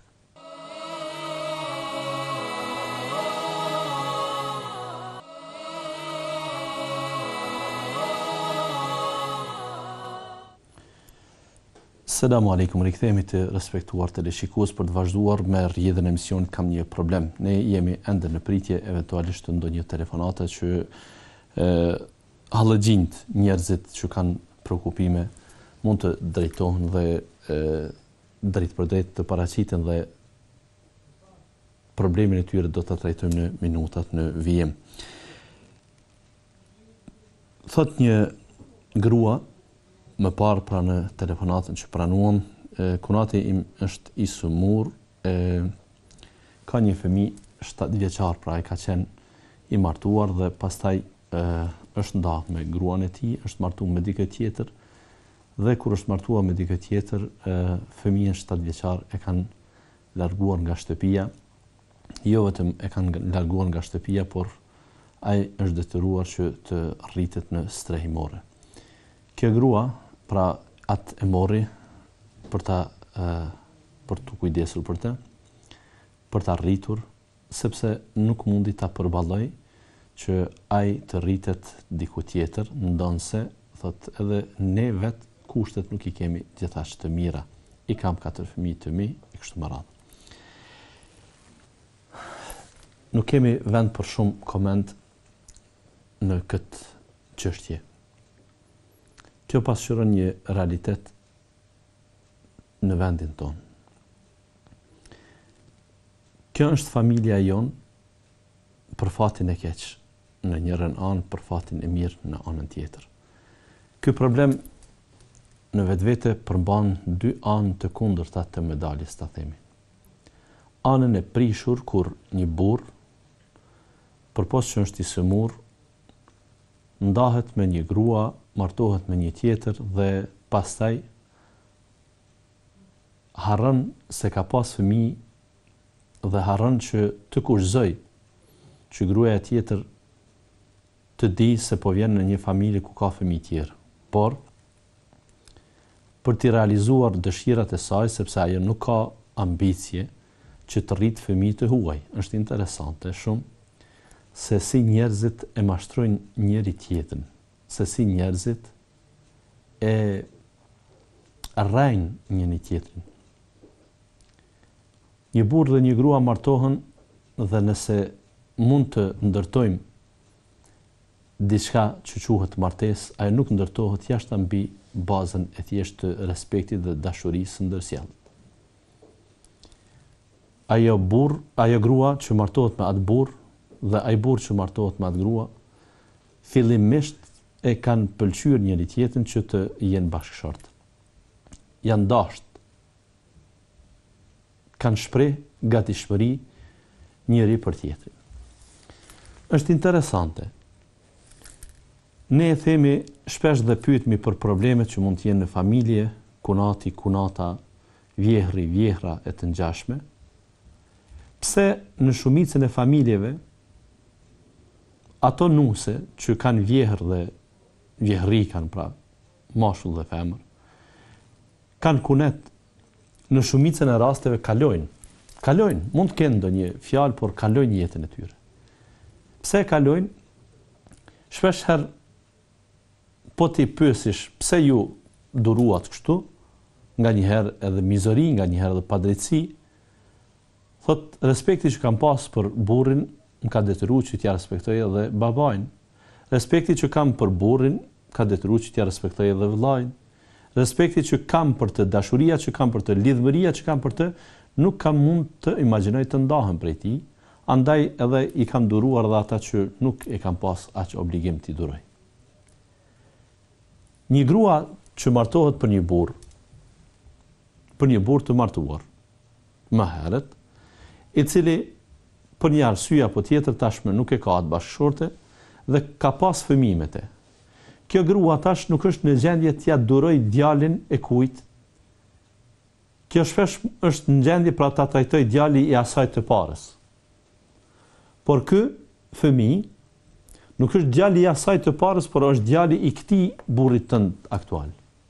Selamu alaikum, rikthehemi të respektuar teleshikues për të vazhduar me rrjedhën e emisionit. Kam një problem. Ne jemi ende në pritje eventualisht të ndonjë telefonate që hallëxhinjt, njerëzit që kanë shqetësime mund të drejtohen dhe drejt për drejt të paraqiten dhe problemin e tyre do ta trajtojmë në minutat në vijim. Thot një grua më parë pra në telefonatën që pranuam, kunati im është i sumur, ka një fëmijë 7 vjeçar, pra ai ka qenë i martuar dhe pastaj është ndarë me gruan e tij, është martuar me dikë tjetër dhe kur është martuar me dikë tjetër, fëmijën 7 vjeçar e kanë larguar nga shtëpia. Jo vetëm e kanë larguar nga shtëpia, por ai është detyruar që të rritet në strehimore. Kjo grua pra atë e mori për të kujdesur për të, për ta rritur, sepse nuk mundi ta përballoj që ai të rritet diku tjetër, ndonse thot edhe ne vet kushtet nuk i kemi gjithashtu të mira. I kam 4 fëmijë të mi, e kështu me radhë. Nuk kemi vend për shumë koment në këtë çështje. Kjo pasqyron një realitet në vendin tonë. Kjo është familja jonë për fatin e keq në njërën anë, për fatin e mirë në anën tjetër. Ky problem në vetvete përmban dy anë të kundërta të medaljes, ta themi. Anën e prishur kur një burr, përpos që është i sëmurr, ndahet me një grua, martohet me një tjetër dhe pastaj harron se ka pas fëmijë dhe harron që të kushzoj që gruaja tjetër të di se po vjen në një familje ku ka fëmijë tjerë. Por për t'i realizuar dëshirat e saj, sepse ajo nuk ka ambicie që të rritë fëmijë të huaj. Është interesante shumë se si njerëzit e mashtrojnë njëri tjetrin, se si njerëzit e rrajnë njëri tjetrin. Një burrë dhe një grua martohen dhe nëse mund të ndërtojmë diçka që quhet martesë, ajo nuk ndërtohet jashtë mbi bazën e thjeshtë të respektit dhe dashurisë ndërsjellë. Ajo grua që martohet me atë burr dhe ai burr që martohet me atë grua, fillimisht e kanë pëlqyer njëri tjetrin që të jenë bashkëshortë. Janë dashur, kanë shpreh gatishmëri njëri për tjetrin. Është interesante. Ne e themi shpesh dhe pyetemi për problemet që mund të jenë në familje, kunati, kunata, vjehri, vjehra e të ngjashme. Pse në shumicën e familjeve ato nuse që kanë vjehr dhe vjehri kanë pra mashkull dhe femër, kanë kunet, në shumicën e rasteve kalojnë, mund të kenë ndonjë fjalë, por kalojnë jetën e tyre. Pse kalojnë? Shpesh herë po ti pyesish pse ju duruat kështu, nga njëherë edhe mizori, nga njëherë edhe padrejtësi, thot respekti që kam pas për burrin më ka detyruar që t'ja respektoj edhe babain. Respekti që kam për burrin ka detyruar që t'ja respektoj edhe vëllain. Respekti që kam për të, dashuria që kam për të, lidhëmëria që kam për të, nuk kam mund të imagjinoj të ndahem prej tij, andaj edhe i kam duruar dhe ata që nuk e kam pas aq obligim t'i duroj. Një grua që martohet për një burr të martuar më herët, i cili për një arsye apo tjetër tashmë nuk e ka atë bashkëshorte dhe ka pas fëmijë me te. Kjo grua tash nuk është në gjendje t'ja duroj djalin e kujt. Kjo shpesh është në gjendje pra ta trajtoj djali i asaj të parës. Por ky fëmijë nuk është djali i asaj të parës, por është djali i këtij burrit tënd aktual.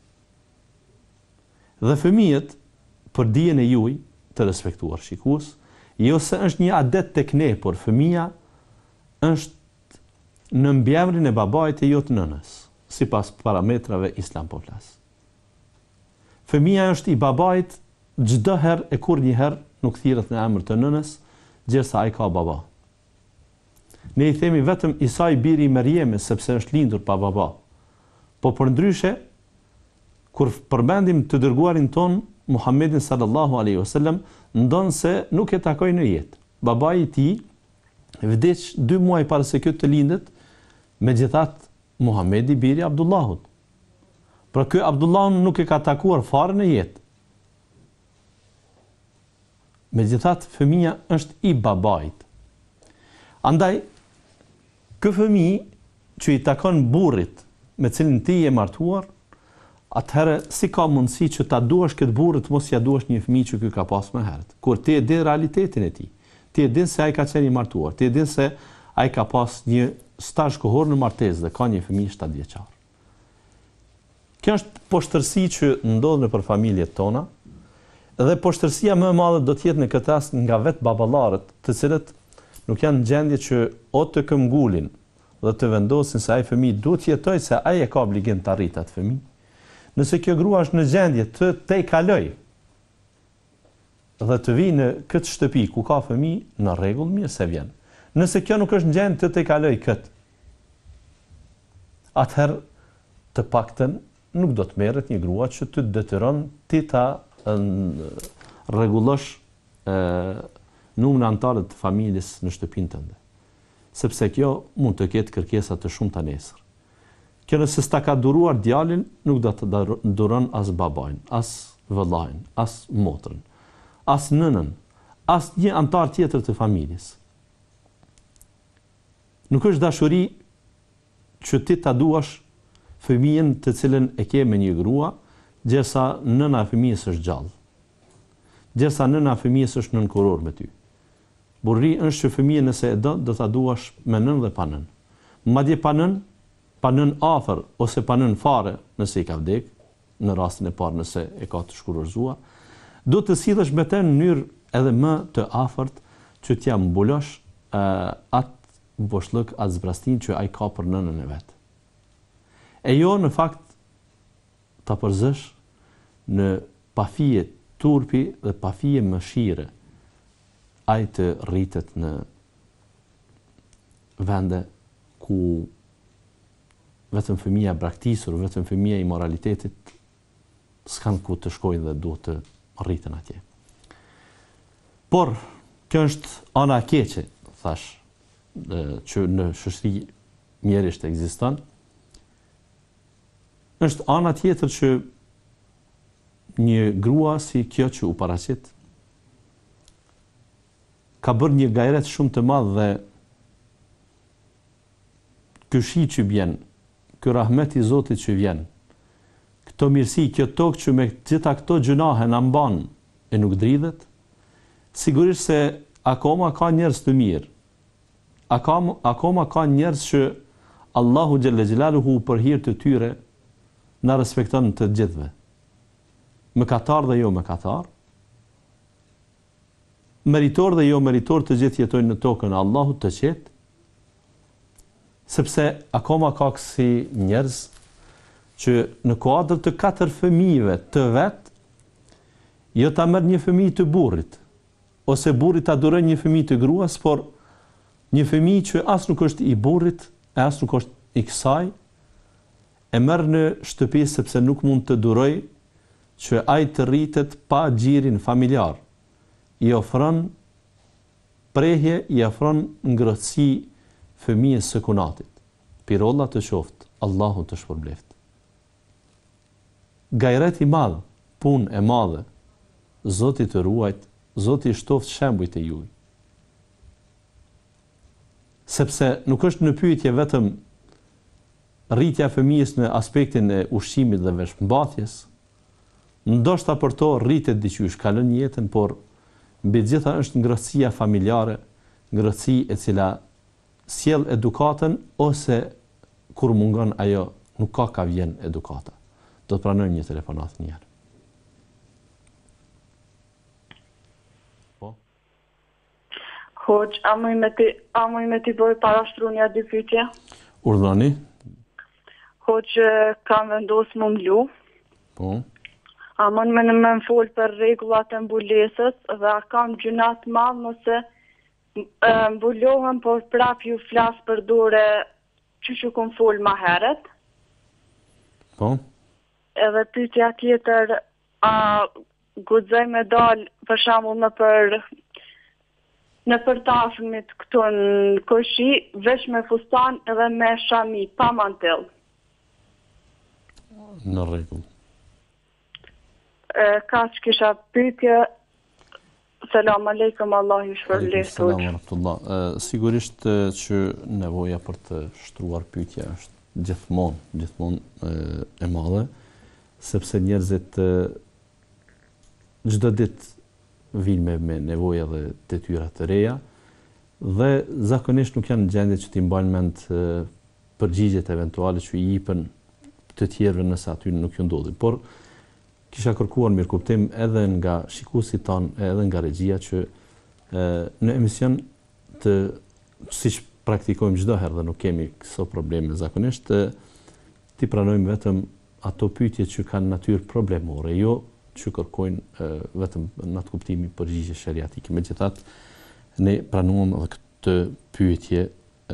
Dhe fëmijët, për dijen e juaj të respektuar shikues, jo se është një adet tek ne, por fëmia është në mbiemrin e babait e jo të nënës, sipas parametrave islam po flas. Fëmia është i babait çdo herë e kurrnjëherë nuk thirret në emër të nënës, gjithsa ai ka baba. Ne i themi vetëm Isai biri i Mariemës sepse është lindur pa baba. Po përndryshe, kur përmendim të dërguarin ton Muhammedin sallallahu alaihi wasallam, ndon se nuk e takoi në jetë. Babai i tij vdiq 2 muaj para se këtë të lindet, megjithatë Muhamedi biri Abdullahut. Pra ky Abdullah nuk e ka takuar fare në jetë. Megjithatë fëmia është i babait. Andaj ky fëmijë që i takon burrit me cilin ti je martuar, atëherë si ka mundësi që ta duash këtë burrit mos ja duash një fëmijë që ky ka pas më herët. Kur ti e di realitetin e tij, ti e din se ai ka qenë i martuar, ti e din se ai ka pas një stazh kohor në martesë dhe ka një fëmijë 7 vjeçar. Kjo është poshtërsi që ndodh nëpër familjet tona, dhe poshtërsia më e madhe do të jetë në këtë rast nga vetë baballarët, të cilët nuk janë në gjendje që o të këmbgulin dhe të vendosin se ai fëmijë duhet të jetojë, se ai e ka obligim të arrijë atë fëmijë. Nëse kjo grua është në gjendje të te kaloj dhe të vi në këtë shtëpi ku ka fëmijë, në rregull, mirë se vjen. Nëse kjo nuk është në gjendje të te kaloj këtë, atëherë të paktën nuk do të merret një grua që të detyron ti ta rregullosh numrin antarët të familjes në shtëpinë tënde. Sepse kjo mund të ketë kërkesa të shumta nesër. Kjo nëse s'ta ka duruar djalin, nuk do të duron as babajn, as vëllain, as motrën, as nënën, as një antar tjetër të familjes. Nuk është dashuri që ti ta duash fëmijën të cilën e ke me një grua, gjersa nëna e fëmijës është gjallë. Gjersa nëna e fëmijës është nënkuror me ty. Burri është që fëmijën nëse e do ta duash me nën dhe pa nën. Madje pa nën afër ose pa nën fare nëse i ka vdek, në rastin e parë nëse e ka të shkurorzuar, do të sillesh me të në mënyrë edhe më të afërt që t'ja mbulosh atë boshllëk, atë zbrastin që ai ka për nënën e vet. E jo në fakt ta përzësh në pafije turpi dhe pafije mëshire ai të rritet në vende ku vetëm fëmia braktisur, vetëm fëmia i moralitetit s'kan ku të shkojnë dhe duhet të rriten atje. Por, kjo është ana e keqe, thash, që në shoqëri mjerisht ekziston. Është ana tjetër që një grua si kjo që u paraqit ka bërë një gajret shumë të madh dhe ky shi që vjen, ky rahmet i Zotit që vjen, këto mirësi, kjo tokë që me gjitha këto gjunahe na mban e nuk dridhet, sigurisht se akoma ka njerëz të mirë. Akoma ka njerëz që Allahu xhelle xhelaluhu për hir të tyre na respekton të gjithëve. Mëkatar dhe jo mëkatar, meritor dhe jo meritor, të gjithë jetojnë në tokën e Allahut të qetë, sepse akoma ka kësi njerëz që në kuadër të 4 fëmijëve të vet, jo ta merr një fëmijë të burrit, ose burri ta duroj një fëmijë të gruas, por një fëmijë që as nuk është i burrit, e as nuk është i kësaj, e merr në shtëpi sepse nuk mund të duroj që ai të rritet pa xhirin familjar. I ofron prehje, i ofron ngrohtësi fëmijës së kunatit. Pirolla të qoftë, Allahu të shpërbleft. Gajret i madh, punë e madhe, Zoti të ruajt, Zoti shtoft shembujt e juaj. Sepse nuk është në pyetje vetëm rritja e fëmijës në aspektin e ushqimit dhe veshmbathjes, ndoshta për to rritet diqysh, ka lënë jetën, por mbi gjitha është ngrohtësia familjare, ngrohtësi e cila sjell edukatën, ose kur mungon ajo nuk ka vjen edukata. Do të pranojmë një telefonat një herë. Po? Hoq, a muj me ti bëj parashtru një dy pyetje? Urdhani? Hoq, kam vendosur më mlu. Po? A mund me fol për rregullat e mbulesës dhe a kam gjunat madh nëse mbulohem, por prap ju flas për dore që kom fol ma heret. Po? Edhe pyetja tjetër, a guxoj me dal për shembull në përtashmit këtu në koshi, veç me fustan edhe me shami, pa mantel. Në rregull. Ka që kisha pyetje. Selam aleikum, Allah ju shpërbleft. Selam aleikum. Sigurisht që nevoja për të shtruar pyetja është gjithmonë e madhe, sepse njerëzit çdo ditë vinë me nevoja dhe detyra të reja dhe zakonisht nuk janë në gjendje që t'i mbajnë mend përgjigjet eventuale që i jipen të tjerëve nëse aty nuk ju ndodhi. Por kisha kërkuar mirëkuptim edhe nga shikuesit tanë, edhe nga regjia që në emision të siç praktikojmë çdo herë dhe nuk kemi këso probleme zakonisht, ti pranojmë vetëm ato pyetje që kanë natyrë problemore, jo që kërkojnë vetëm në atë kuptimi përgjigje shariatike. Megjithatë, ne pranuam edhe këtë pyetje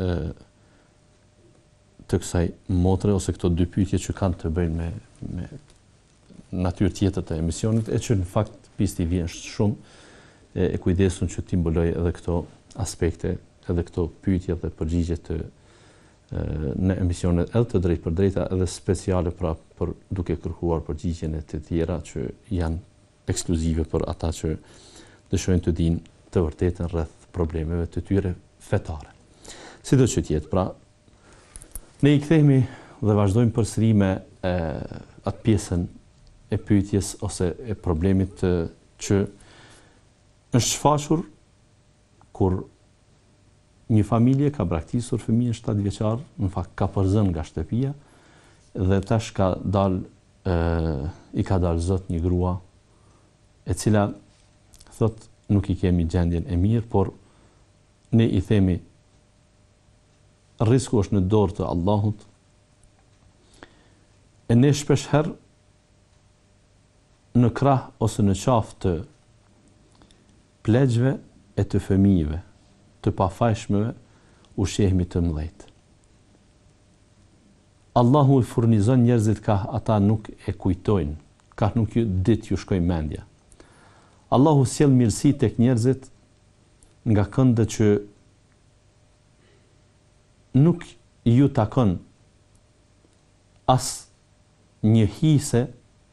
të kësaj motre ose këto dy pyetje që kanë të bëjnë me natyrë tjetër të emisionit, e që në fakt pisti vjen shumë e kujdesun që ti mbuloj edhe këto aspekte, edhe këto pyetje dhe përgjigje të në emisionet edhe të drejt për drejta edhe speciale pra për duke kërkuar përgjigjen e të tjera që janë ekskluzive për ata që dëshojnë të dinë të vërtetën rreth problemeve të tyre fetare. Sido që tjetë, pra, ne i kthehemi dhe vazhdojmë përsëri me atë pjesën e pyetjes ose e problemit që është shfaqur kur një familje ka braktisur fëmijën 7 vjeçar, në fakt ka përzën nga shtëpia dhe tash i ka dalë zot një grua e cila thot nuk i kemi gjendjen e mirë, por ne i themi risku është në dorë të Allahut. E ne shpesh herë në krah ose në qafë të plegjve e të fëmijëve, të pafajshmeve, u shehmi të mëdhejt. Allahu i furnizon njerëzit ka ata nuk e kujtojnë, ka nuk ju dit ju shkoj mendja. Allahu sjell mirësi tek njerëzit nga kënde që nuk ju takon as një hise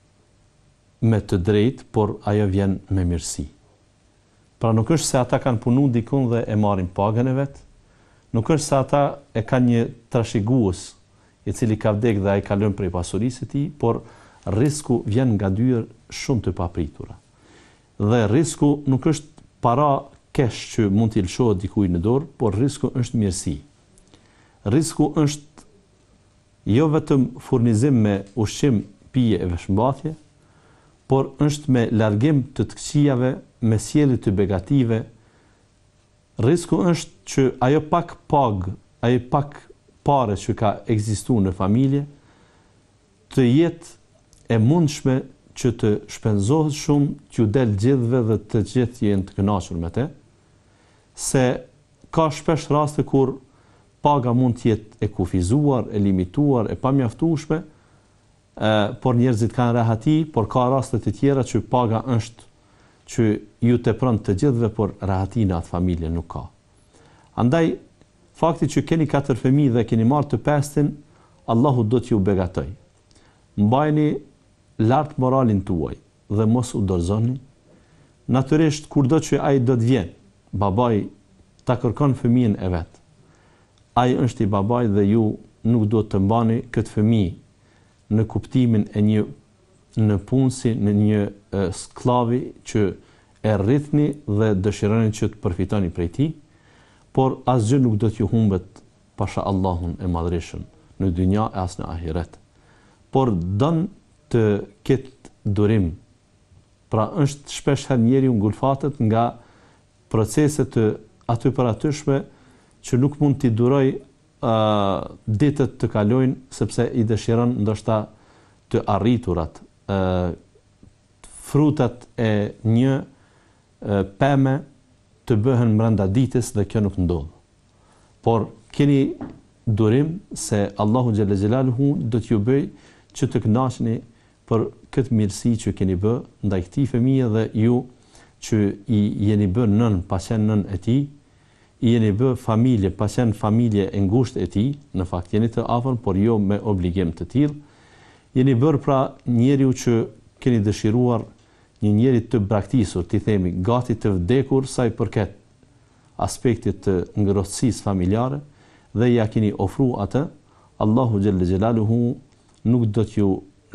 me të drejt, por ajo vjen me mirësi. Pra nuk është se ata kanë punu dikun dhe e marrin pagën e vetë, nuk është se ata e kanë një trashëgues i cili ka vdek dhe ai ka lënë prej pasurisë së tij, por risku vjen nga dyert shumë të papritura. Dhe risku nuk është para kesh që mund t'i lëshohet dikujt në dorë, por risku është mirësi. Risku është jo vetëm furnizim me ushqim, pije e veshmbathje, por është me largim të këqijave, me sjellje të begative. Risku është që ajo pak pagë, ajo pak pare që ka ekzistuar në familje, të jetë e mundshme që të shpenzohet shumë, që del gjithëve dhe të gjithë jenë të kënaqur me te, se ka shpesh raste kur paga mund të jetë e kufizuar, e limituar, e pamjaftueshme, por njerëzit kanë rahati, por ka raste të tjera që paga është që ju tepron të gjithëve, por rahati në atë familje nuk ka. Andaj, fakti që keni 4 fëmijë dhe keni marrë të 5-tin, Allahu do t'ju begatoj. Mbajni lart moralin tuaj dhe mos u dorëzoni. Natyrisht kurdo që ai do të vjen, babai ta kërkon fëmijën e vet. Ai është i babait dhe ju nuk do të mbani këtë fëmijë në kuptimin e një në punësi, në një sklavi që e rrithni dhe dëshironi që të përfitoni prej tij, por asgjë nuk do t'ju humbet pasha Allahun e madhreshëm në dynja e as në ahiret. Por don të ketë durim. Pra është shpesh herë njeriu ngulfatet nga procese të aty për atyshme që nuk mund t'i duroj ditët të kalojnë, sepse i dëshiron ndoshta të arriturat, frutat e një pemë të bëhen brenda ditës dhe kjo nuk ndodh. Por keni durim se Allahu xhalla xhelaluhu do t'ju bëj që të kënaqeni për këtë mirësi që keni bë ndaj këtij fëmije dhe ju që i jeni bë nën, pasen nën e tij, i jeni bë familje, pasen familje e ngushtë e tij, në fakt jeni të afër, por jo me obligim të tillë. Jeni bërë pra njeriu që keni dëshiruar një njeri të braktisur, ti themi, gati të vdekur sa i përket aspektit të ngrohtësisë familjare dhe ja keni ofruar atë, Allahu xhalla xhelaluhu nuk do t'ju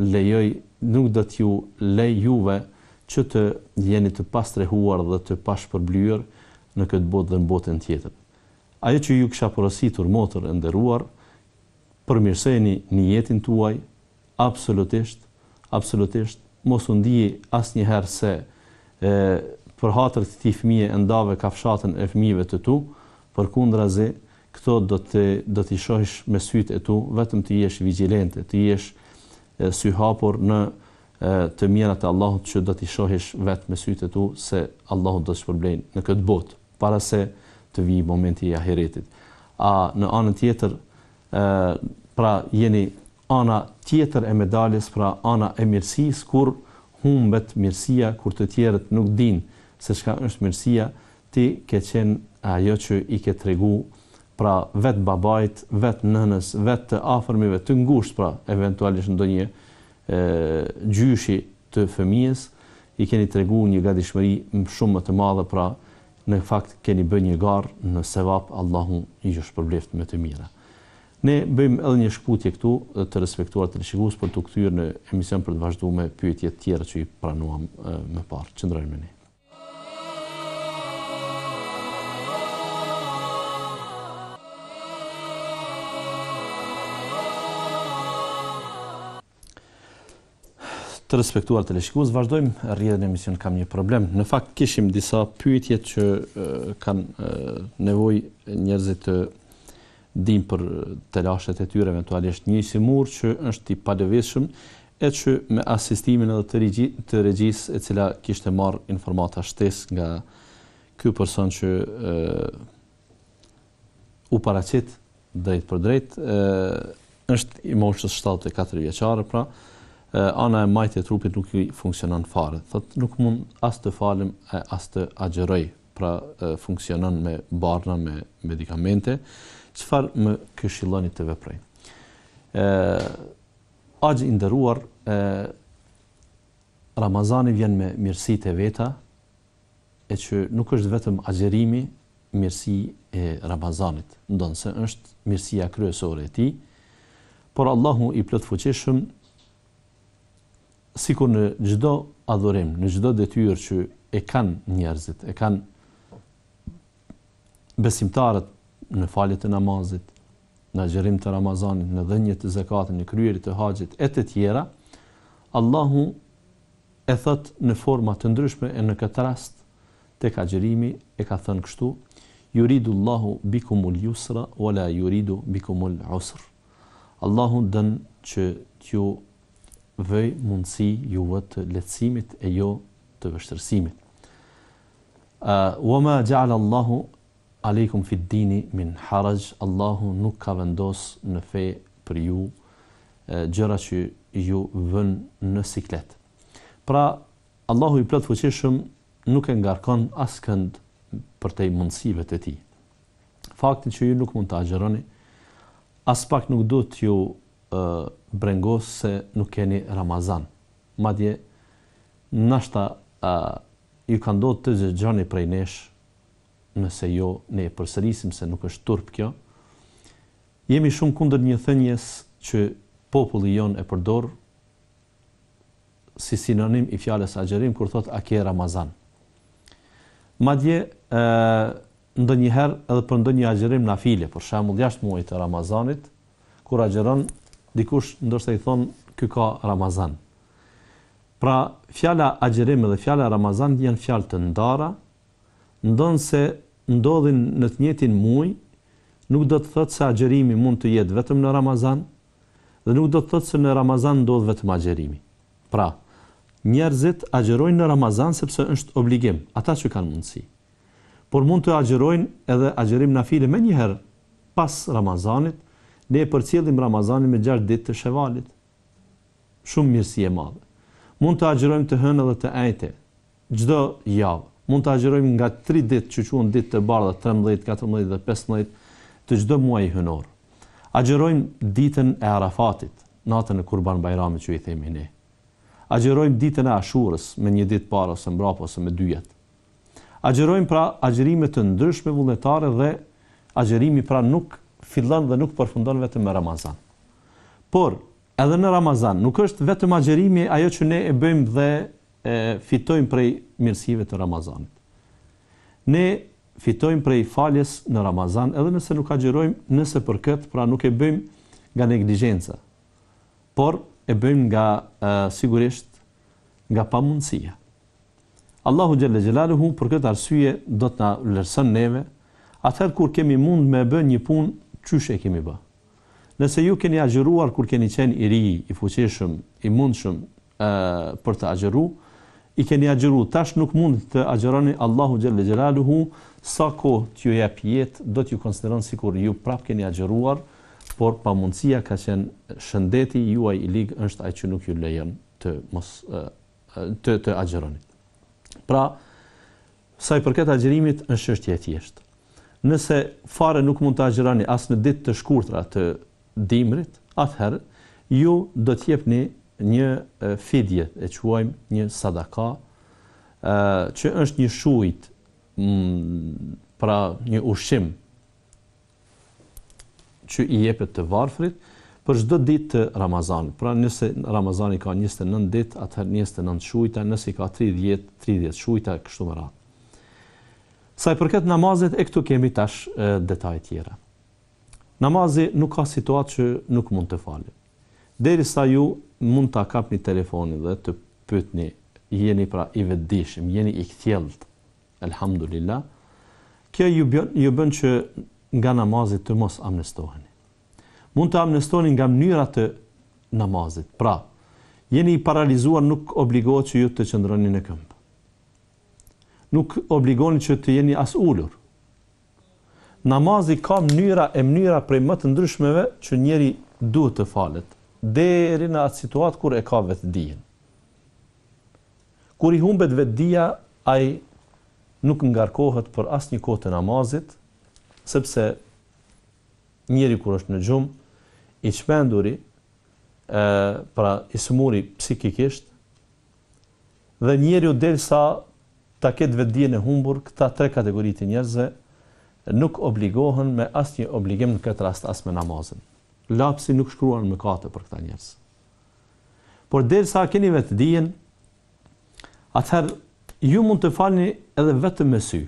lej juve që të jeni të pastrehuar dhe të pashpërblyer në këtë botë dhe në botën tjetër. Ajo që ju kisha porositur motër e nderuar, përmirësojeni niyetin tuaj, absolutisht, mos u ndije asnjëherë se për hatër të këtij fëmije e ndave kafshatën e fëmijëve të tu, përkundrazi këto do t'i shohësh me sytë e tu, vetëm të jesh vigjilente, të jesh sy hapur në të mirat e Allahut që do t'i shohësh vetë me sytë e tu se Allahu do të shpërblejë në këtë botë para se të vijë momenti i ahiretit. A në anën tjetër, pra jeni ana tjetër e medaljes, pra ana e mirësisë, kur humbet mirësia, kur të tjerët nuk dinë se çka është mirësia, ti ke qenë ajo që i ke tregu pra vetë babait, vetë nënës, vetë të afërmive, të ngushtë, pra eventualisht ndonjë gjyshi të fëmijës, i keni treguar një gatishmëri shumë më të madhe, pra në fakt keni bërë një garë në sevap, Allahu i ju shpërbleft me të mira. Ne bëjmë edhe një shkputje këtu të respektuar të shikues për të kthyer në emision për të vazhduar me pyetjet tjera që i pranuam më parë. Qëndrojmë me ne. Të respektuar teleshikues, vazhdojmë rrjedhën e emisionit. Kam një problem. Në fakt kishim disa pyetje që kanë nevojë njerëzit të dinë për telashet e tyre, eventualisht një simur që është i palëvizshëm e që me asistimin edhe të regjisë e cila kishte marrë informata shtesë nga ky person që u paraqit drejt për drejt, është i moshës 74 vjeçare, pra ana e majtë e trupit nuk i funksionon fare. Thot nuk mund as të falem as të agjeroj, pra funksionon me barna, me medikamente. Çfarë më këshilloni të veproj? Agj i nderuar, Ramazani vjen me mirësitë e veta, e që nuk është vetëm agjerimi mirësi e Ramazanit, ndonse është mirësia kryesore e tij, por Allahu i plotfuqishëm, sikur në çdo adhurim, në çdo detyrë që e kanë njerëzit, e kanë besimtarët në falje të namazit, në agjerim të Ramazanit, në dhënje të zakatit, në kryerje të haxhit e të tjera, Allahu e thot në forma të ndryshme, e në këtë rast tek agjerimi e ka thënë kështu: yuridu Allahu bikumul yusra wala yuridu bikumul usr. Allahu dën që t'ju vëj mundësi juve të lehtësimit e jo të vështirësimit. Wa ma ja'ala Allahu aleikum fi ddini min haraj. Allahu nuk ka vendos në fe për ju gjëra që ju vën në siklet. Pra, Allahu i plotfuqishëm nuk e ngarkon askënd për te mundësive të tij. Fakti që ju nuk mund të agjeroni, as pak nuk do t'ju brengos se nuk keni Ramazan. Madje nashta ju ka ndodhur të zgjoni prej nesh, nëse jo ne e përsërisim se nuk është turp kjo. Jemi shumë kundër një thënjes që populli jon e përdor si sinonim i fjalës agjerim kur thot a ke Ramazan. Madje ndonjëherë edhe për ndonjë agjerim nafile, për shembull 6 muaj të Ramazanit, kur agjeron dikush ndoshta i thon ky ka Ramazan. Pra fjala agjerim dhe fjala Ramazan janë fjalë të ndara, ndonse ndodhin në të njëjtin muaj, nuk do të thotë se agjerimi mund të jetë vetëm në Ramazan dhe nuk do të thotë se në Ramazan ndodh vetëm agjerimi. Pra, njerëzit agjerojnë në Ramazan sepse është obligim, ata që kanë mundësi. Por mund të agjerojnë edhe agjerim nafile më njëherë pas Ramazanit. Ne e përcjellim Ramazanin me 6 ditë të Shevalit. Shumë mirësi e madhe. Mund të agjerojmë të hënë edhe të ejte, çdo javë. Mund të agjerojmë nga 3 ditë që quhen ditë të bardha, 13, 14 dhe 15 të çdo muaji hënor. Agjerojmë ditën e Arafatit, natën e Kurban Bajramit që i themi ne. Agjerojmë ditën e Ashurës me një ditë para ose mbrapa ose me 2 jetë. Agjerojmë pra agjerime të ndryshme vullnetare dhe agjerimi pra nuk fillon dhe nuk përfundon vetëm me Ramazan. Por edhe në Ramazan nuk është vetëm agjerimi ajo që ne e bëjmë dhe fitojmë prej mirësive të Ramazanit. Ne fitojmë prej faljes në Ramazan edhe nëse nuk agjerojmë, nëse për këtë pra nuk e bëjmë nga neglizhenca, por e bëjmë nga sigurisht nga pamundësia. Allahu Gjelle Gjelaluhu për këtë arsye do të na vlerëson neve atëherë kur kemi mund me bë një punë qysh e kemi bë. Nëse ju keni agjeruar kur keni qenë i ri, i fuqishëm, i mundshëm për të agjeru, i keni agjeru, tash nuk mund të agjeroni, Allahu Gjelle Gjelaluhu sa kohë t'ju jep jetë, do t'ju konsideron sikur ju prap keni agjeruar, por pamundësia ka qenë shëndeti juaj i ligë është ai që nuk ju lejon të agjeroni. Pra, sa i përket agjerimit është çështje e thjeshtë. Nëse fare nuk mund të agjirani as në ditë të shkurtra të dimrit, atëherë ju do të jepni një fidje, e quajmë një sadaka, që është një shujt, pra një ushqim që i jepet të varfrit për çdo ditë të Ramazanit. Pra nëse Ramazani ka 29 ditë, atëherë 29 shujta, nëse ka 30 shujta, kështu me radhë. Sa i përket namazit, e këtu kemi tash detaj tjera. Namazi nuk ka situatë që nuk mund të falet. Derisa ju mund ta kapni telefonin dhe të pyetni, jeni pra i vetëdijshëm, jeni i kthjellët, elhamdulillah, kjo ju bën që nga namazi të mos amnestoheni. Mund të amnestoni nga mënyrat të namazit. Pra, jeni i paralizuar, nuk obligohet që ju të qëndroni në këmbë. Nuk obligoni që të jeni as ulur. Namazi ka mënyra prej më të ndryshmeve që njeri duhet të falet, deri në atë situatë kur e ka vetëdijen. Kur i humbet vetëdija, ai nuk ngarkohet për asnjë kohë të namazit, sepse njeri kur është në gjumë, i çmenduri, pra i smuri psikikisht, dhe njeriu derisa ta ketë vetëdijen e humbur, këta tre kategori të njerëzve nuk obligohen me asnjë obligim në këtë rast as me namazin. Lapsi nuk shkruan mëkate për këta njerëz. Por derisa keni vetëdijen, atëherë ju mund të falni edhe vetëm me sy.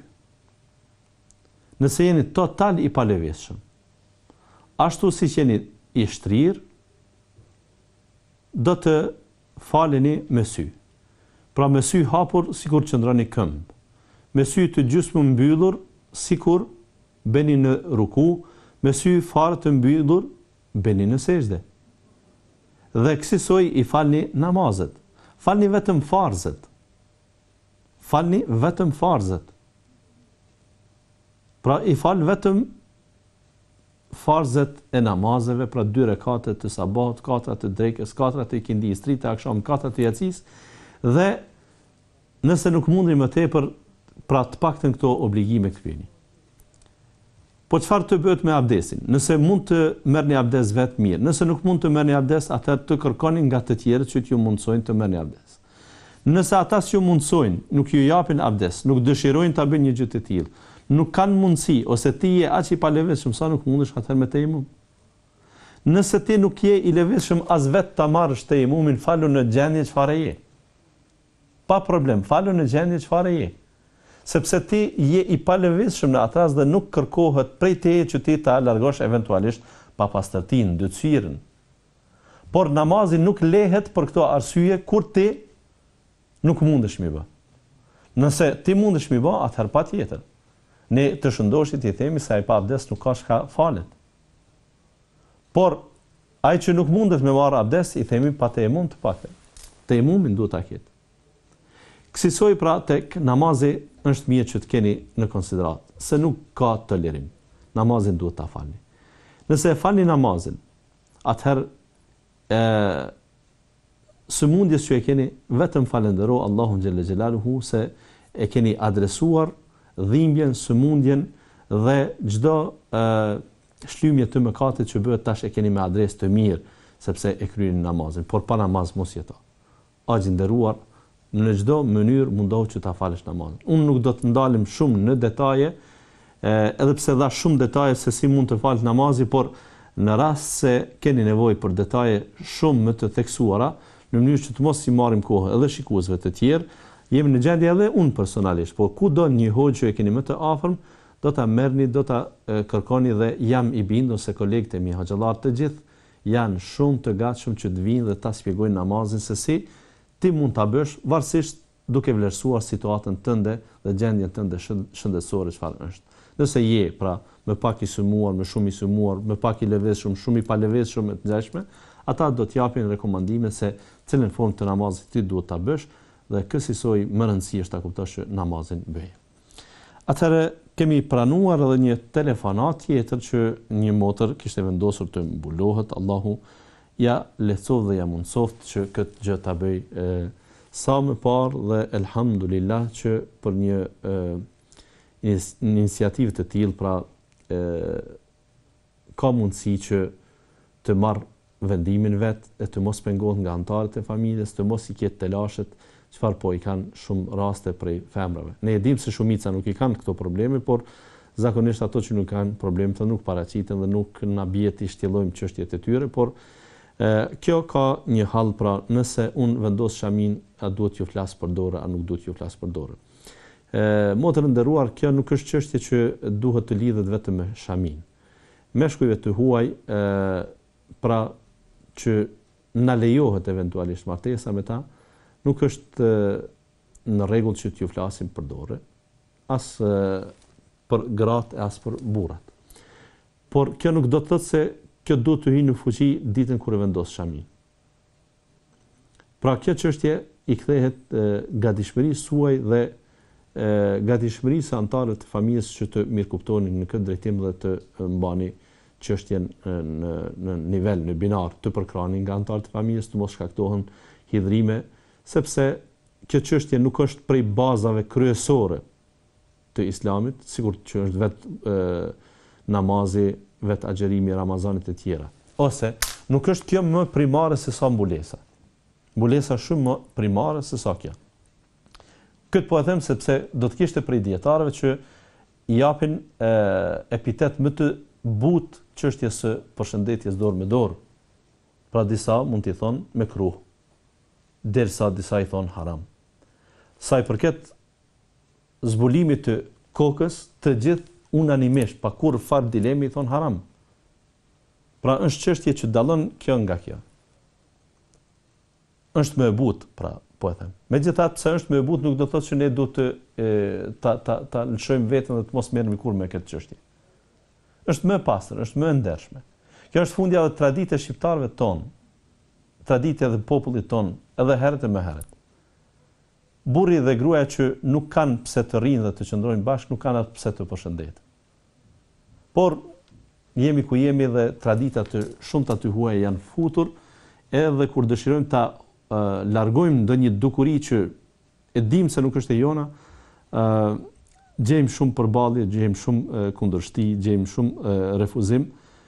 Nëse jeni total i palevishëm, ashtu si jeni i shtrirë, do të faleni me sy. Pra me sy hapur, sikur qëndrani këmbë. Me sy të gjysmë mbyllur, sikur beni në ruku, me sy fare të mbyllur, beni në sejdë. Dhe kësaj i falni namazet. Falni vetëm farzet. Falni vetëm farzet. Pra i fal vetëm farzet e namazeve, pra 2 rekate të sabat, 4 të drekës, 4 të ikindijës, 3 të akşam, 4 të yatsis, dhe nëse nuk mundni më tepër, pra të paktën këto obligime kryeni. Po çfarë të bëhet me abdesin? Nëse mund të merrni abdes vetë, mirë. Nëse nuk mund të merrni abdes, atëherë të kërkoni nga të tjerët që ju mundsojnë të merrni abdes. Nëse ata që ju mundsojnë nuk ju japin abdes, nuk dëshirojnë ta bëjnë një gjë të tillë, nuk kanë mundësi, ose ti je aq i palevishëm sa nuk mundesh atëherë me tejmum. Nëse ti nuk je i levishëm as vetë ta marrësh tejmumin, falu në gjendje çfarë je. Pa problem, falu në gjendje çfarë je. Sepse ti je i palevishëm në atë rast dhe nuk kërkohet prej teje që ti ta largosh eventualisht pa pastërtinë, dytësirën. Por namazi nuk lehet për këto arsye kur ti nuk mundesh mi bë. Nëse ti mundesh mi bë, atëherë patjetër. Ne të shëndoshit i themi se ai pa abdes nuk ka shka falet. Por ai që nuk mundet me marrë abdes, i themi pa tejmum të paktën. Tejmumin duhet ta ketë. Kësaj pra tek namazi është mirë që të keni në konsiderat, se nuk ka tolerim. Namazin duhet ta falni. Nëse e falni namazin, atëherë sëmundjes që e keni, vetëm falendero Allahun xhelle xhelaluhu se e keni adresuar dhimbjen, sëmundjen dhe çdo shlymbje të mëkatit që bëhet tash e keni me adresë të mirë, sepse e kryeni namazin, por pa namaz mos jeto. Aq i nderuar, në çdo mënyrë mundohu që ta falësh namazin. Unë nuk do të ndalim shumë në detaje, edhe pse dha shumë detaje se si mund të falet namazi, por në rast se keni nevojë për detaje shumë më të theksuara, në mënyrë që të mos i marrim kohë edhe shikuesve të tjerë, jemi në gjendje edhe unë personalisht, por kudo një hoxh që e keni më të afërm, do ta merrni, do ta kërkoni dhe jam i bindur se kolegët e mi haxhallar të gjithë janë shumë të gatshëm që të vinë dhe ta shpjegojnë namazin se si ti mund ta bësh varësisht duke vlerësuar situatën tënde dhe gjendjen tënde shëndetësore çfarë është. Nëse je pra më pak i sëmuar, më shumë i sëmuar, më pak i lëvizshëm, shumë i palëvizshëm e të ngjashme, ata do të japin rekomandime se cilën formë të namazit ti duhet ta bësh dhe kësaj më rëndësi është ta kuptosh që namazin bëj. Atëherë kemi pranuar edhe një telefonat tjetër që një motër kishte vendosur të mbulohet. Allahu ja lehtësoft dhe ja mundsoft që këtë gjë ta bëj sa më parë dhe elhamdulillah që për një iniciativë të tillë, pra ka mundësi që të marrë vendimin vet e të mos pengohet nga anëtarët e familjes, të mos i ketë telashet, çfarë po i kanë shumë raste prej femrave. Ne e dimë se shumica nuk i kanë këto probleme, por zakonisht ato që nuk kanë probleme të nuk paraqiten dhe nuk na bie të shtjellojmë çështjet e tyre, por kjo ka një hall, pra nëse unë vendos shamin, a duhet ju flas për dorë, a nuk duhet ju flas për dorë. Motër nderuar, kjo nuk është çështje që duhet të lidhet vetëm me shamin. Meshkujve të huaj, pra që na lejohet eventualisht martesa me ta, nuk është në rregull që t'ju flasim për dorë, as për gratë, as për burrat. Por kjo nuk do të thotë se kjo duhet të hyjë në fuqi ditën kur e vendos shamin. Pra kjo çështje i kthehet gatishmërisë suaj dhe gatishmërisë anëtarëve të familjes që të mirëkuptonin në këtë drejtim dhe të mbani çështjen në nivel, në binar, të përkranin nga anëtarët e familjes, të mos shkaktohen hidhrime, sepse kjo çështje nuk është prej bazave kryesore të islamit, sikur që është vetë namazi, vetë agjerimi, Ramazanit e tjera. Ose nuk është kjo më primare se sa mbulesa. Mbulesa shumë më primare se sa kjo. Këtë po e them sepse do të kishte prej dietarëve që i japin epitet më të butë çështjes së përshëndetjes dorë me dorë. Pra disa mund t'i thonë mekruh, derisa disa i thonë haram. Sa i përket zbulimit të kokës, të gjithë unanimisht, pa kur far dilemi, i thonë haram. Pra është çështje që dallon kjo nga kjo. Është më e butë, pra po e them. Megjithatë, pse është më e butë nuk do të thotë që ne duhet ta lëshojmë veten dhe të mos merremi kurrë me këtë çështje. Është më e pastër, është më e ndershme. Kjo është fundja e traditës shqiptarëve tonë, traditja e popullit tonë, edhe herët e më herët. Burri dhe gruaja që nuk kanë pse të rrinë dhe të qëndrojnë bashkë, nuk kanë atë pse të përshëndeten. Por jemi ku jemi dhe traditat të shumta të huaja janë futur, edhe kur dëshirojmë ta largojmë ndonjë dukuri që e dimë se nuk është e jona, gjejmë shumë përballje, gjejmë shumë kundërshti, gjejmë shumë refuzim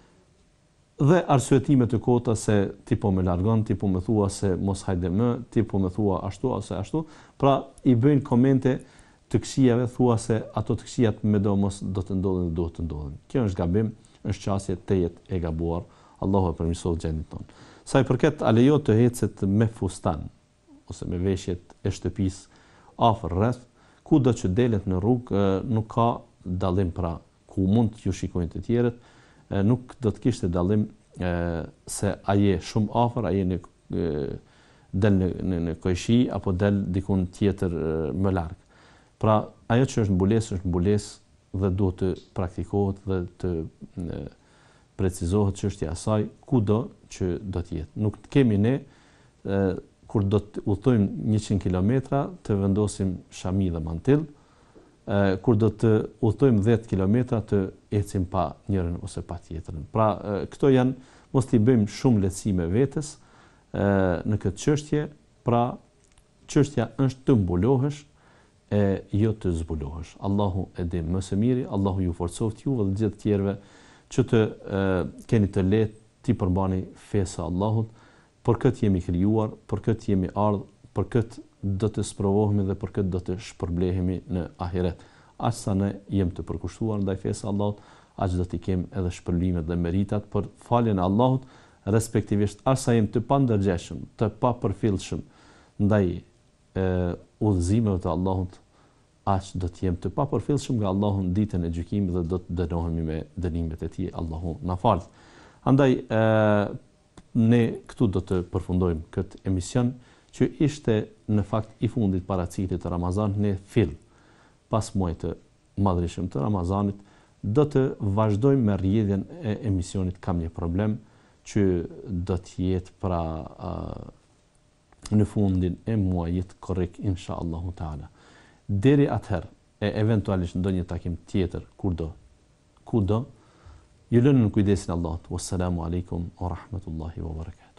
dhe arsyetime të kota se ti po më largon, ti po më thua se mos hajde më, ti po më thua ashtu ose ashtu. Pra i bëjnë komente të këqijave, thua se ato të këqijat me do mos do të ndodhin dhe duhet të ndodhin. Kjo është gabim, është qasje tejet e gabuar. Allahu e përmirësoj gjendjen tonë. Sa i përket a lejo të hecet me fustan ose me veshjet e shtëpisë afër rreth, kudo që delet në rrugë, nuk ka dallim, pra ku mund t'ju shikojnë të tjerët, nuk do të kishte dallim se a je shumë afër, a je del në Kojshi apo del dikun tjetër më larg. Pra ajo që është mbulesë dhe duhet të praktikohet dhe të precizohet çështja e saj kudo që do të jetë. Nuk kemi ne kur do të udhtojmë 100 kilometra të vendosim shami dhe mantill, kur do të udhtojmë 10 kilometra të ecim pa njërin ose pa tjetrën. Pra këto janë, mos t'i bëjmë shumë lehtësime vetes në këtë çështje, pra çështja është të mbulohesh e jo të zbulohesh. Allahu e di më së miri, Allahu ju forcoft juve dhe gjithë tjerëve që të keni të lehtë ti përbani fesë Allahut. Për këtë jemi krijuar, për këtë jemi ardhur, për këtë do të sprovohemi dhe për këtë do të shpërblehemi në ahiret. Aq sa ne jemi të përkushtuar ndaj fesë Allahut, aq do të kemi edhe shpërblimet dhe meritat për faljen e Allahut, respektivisht aq sa jemi të pandërgjeshëm, të papërfillshëm ndaj udhëzimeve të Allahut, aq do të jemi të papërfillshëm nga Allahu në ditën e gjykimit dhe do të dënohemi me dënimet e tij. Allahu na fal. Andaj ne këtu do të përfundojmë këtë emision që ishte në fakt i fundit para ciklit të Ramazanit. Ne fill pas muajit të madhërisëm të Ramazanit do të vazhdojmë me rrjedhjen e emisionit Kam një problem, që do të jetë pra në fundin e muajit korrik inshallah taala. Deri atëherë e eventualisht ndonjë takim tjetër kudo ju lënë në kujdesin e Allahut. Wassalamu alaikum wa rahmatullahi wa barakatuh.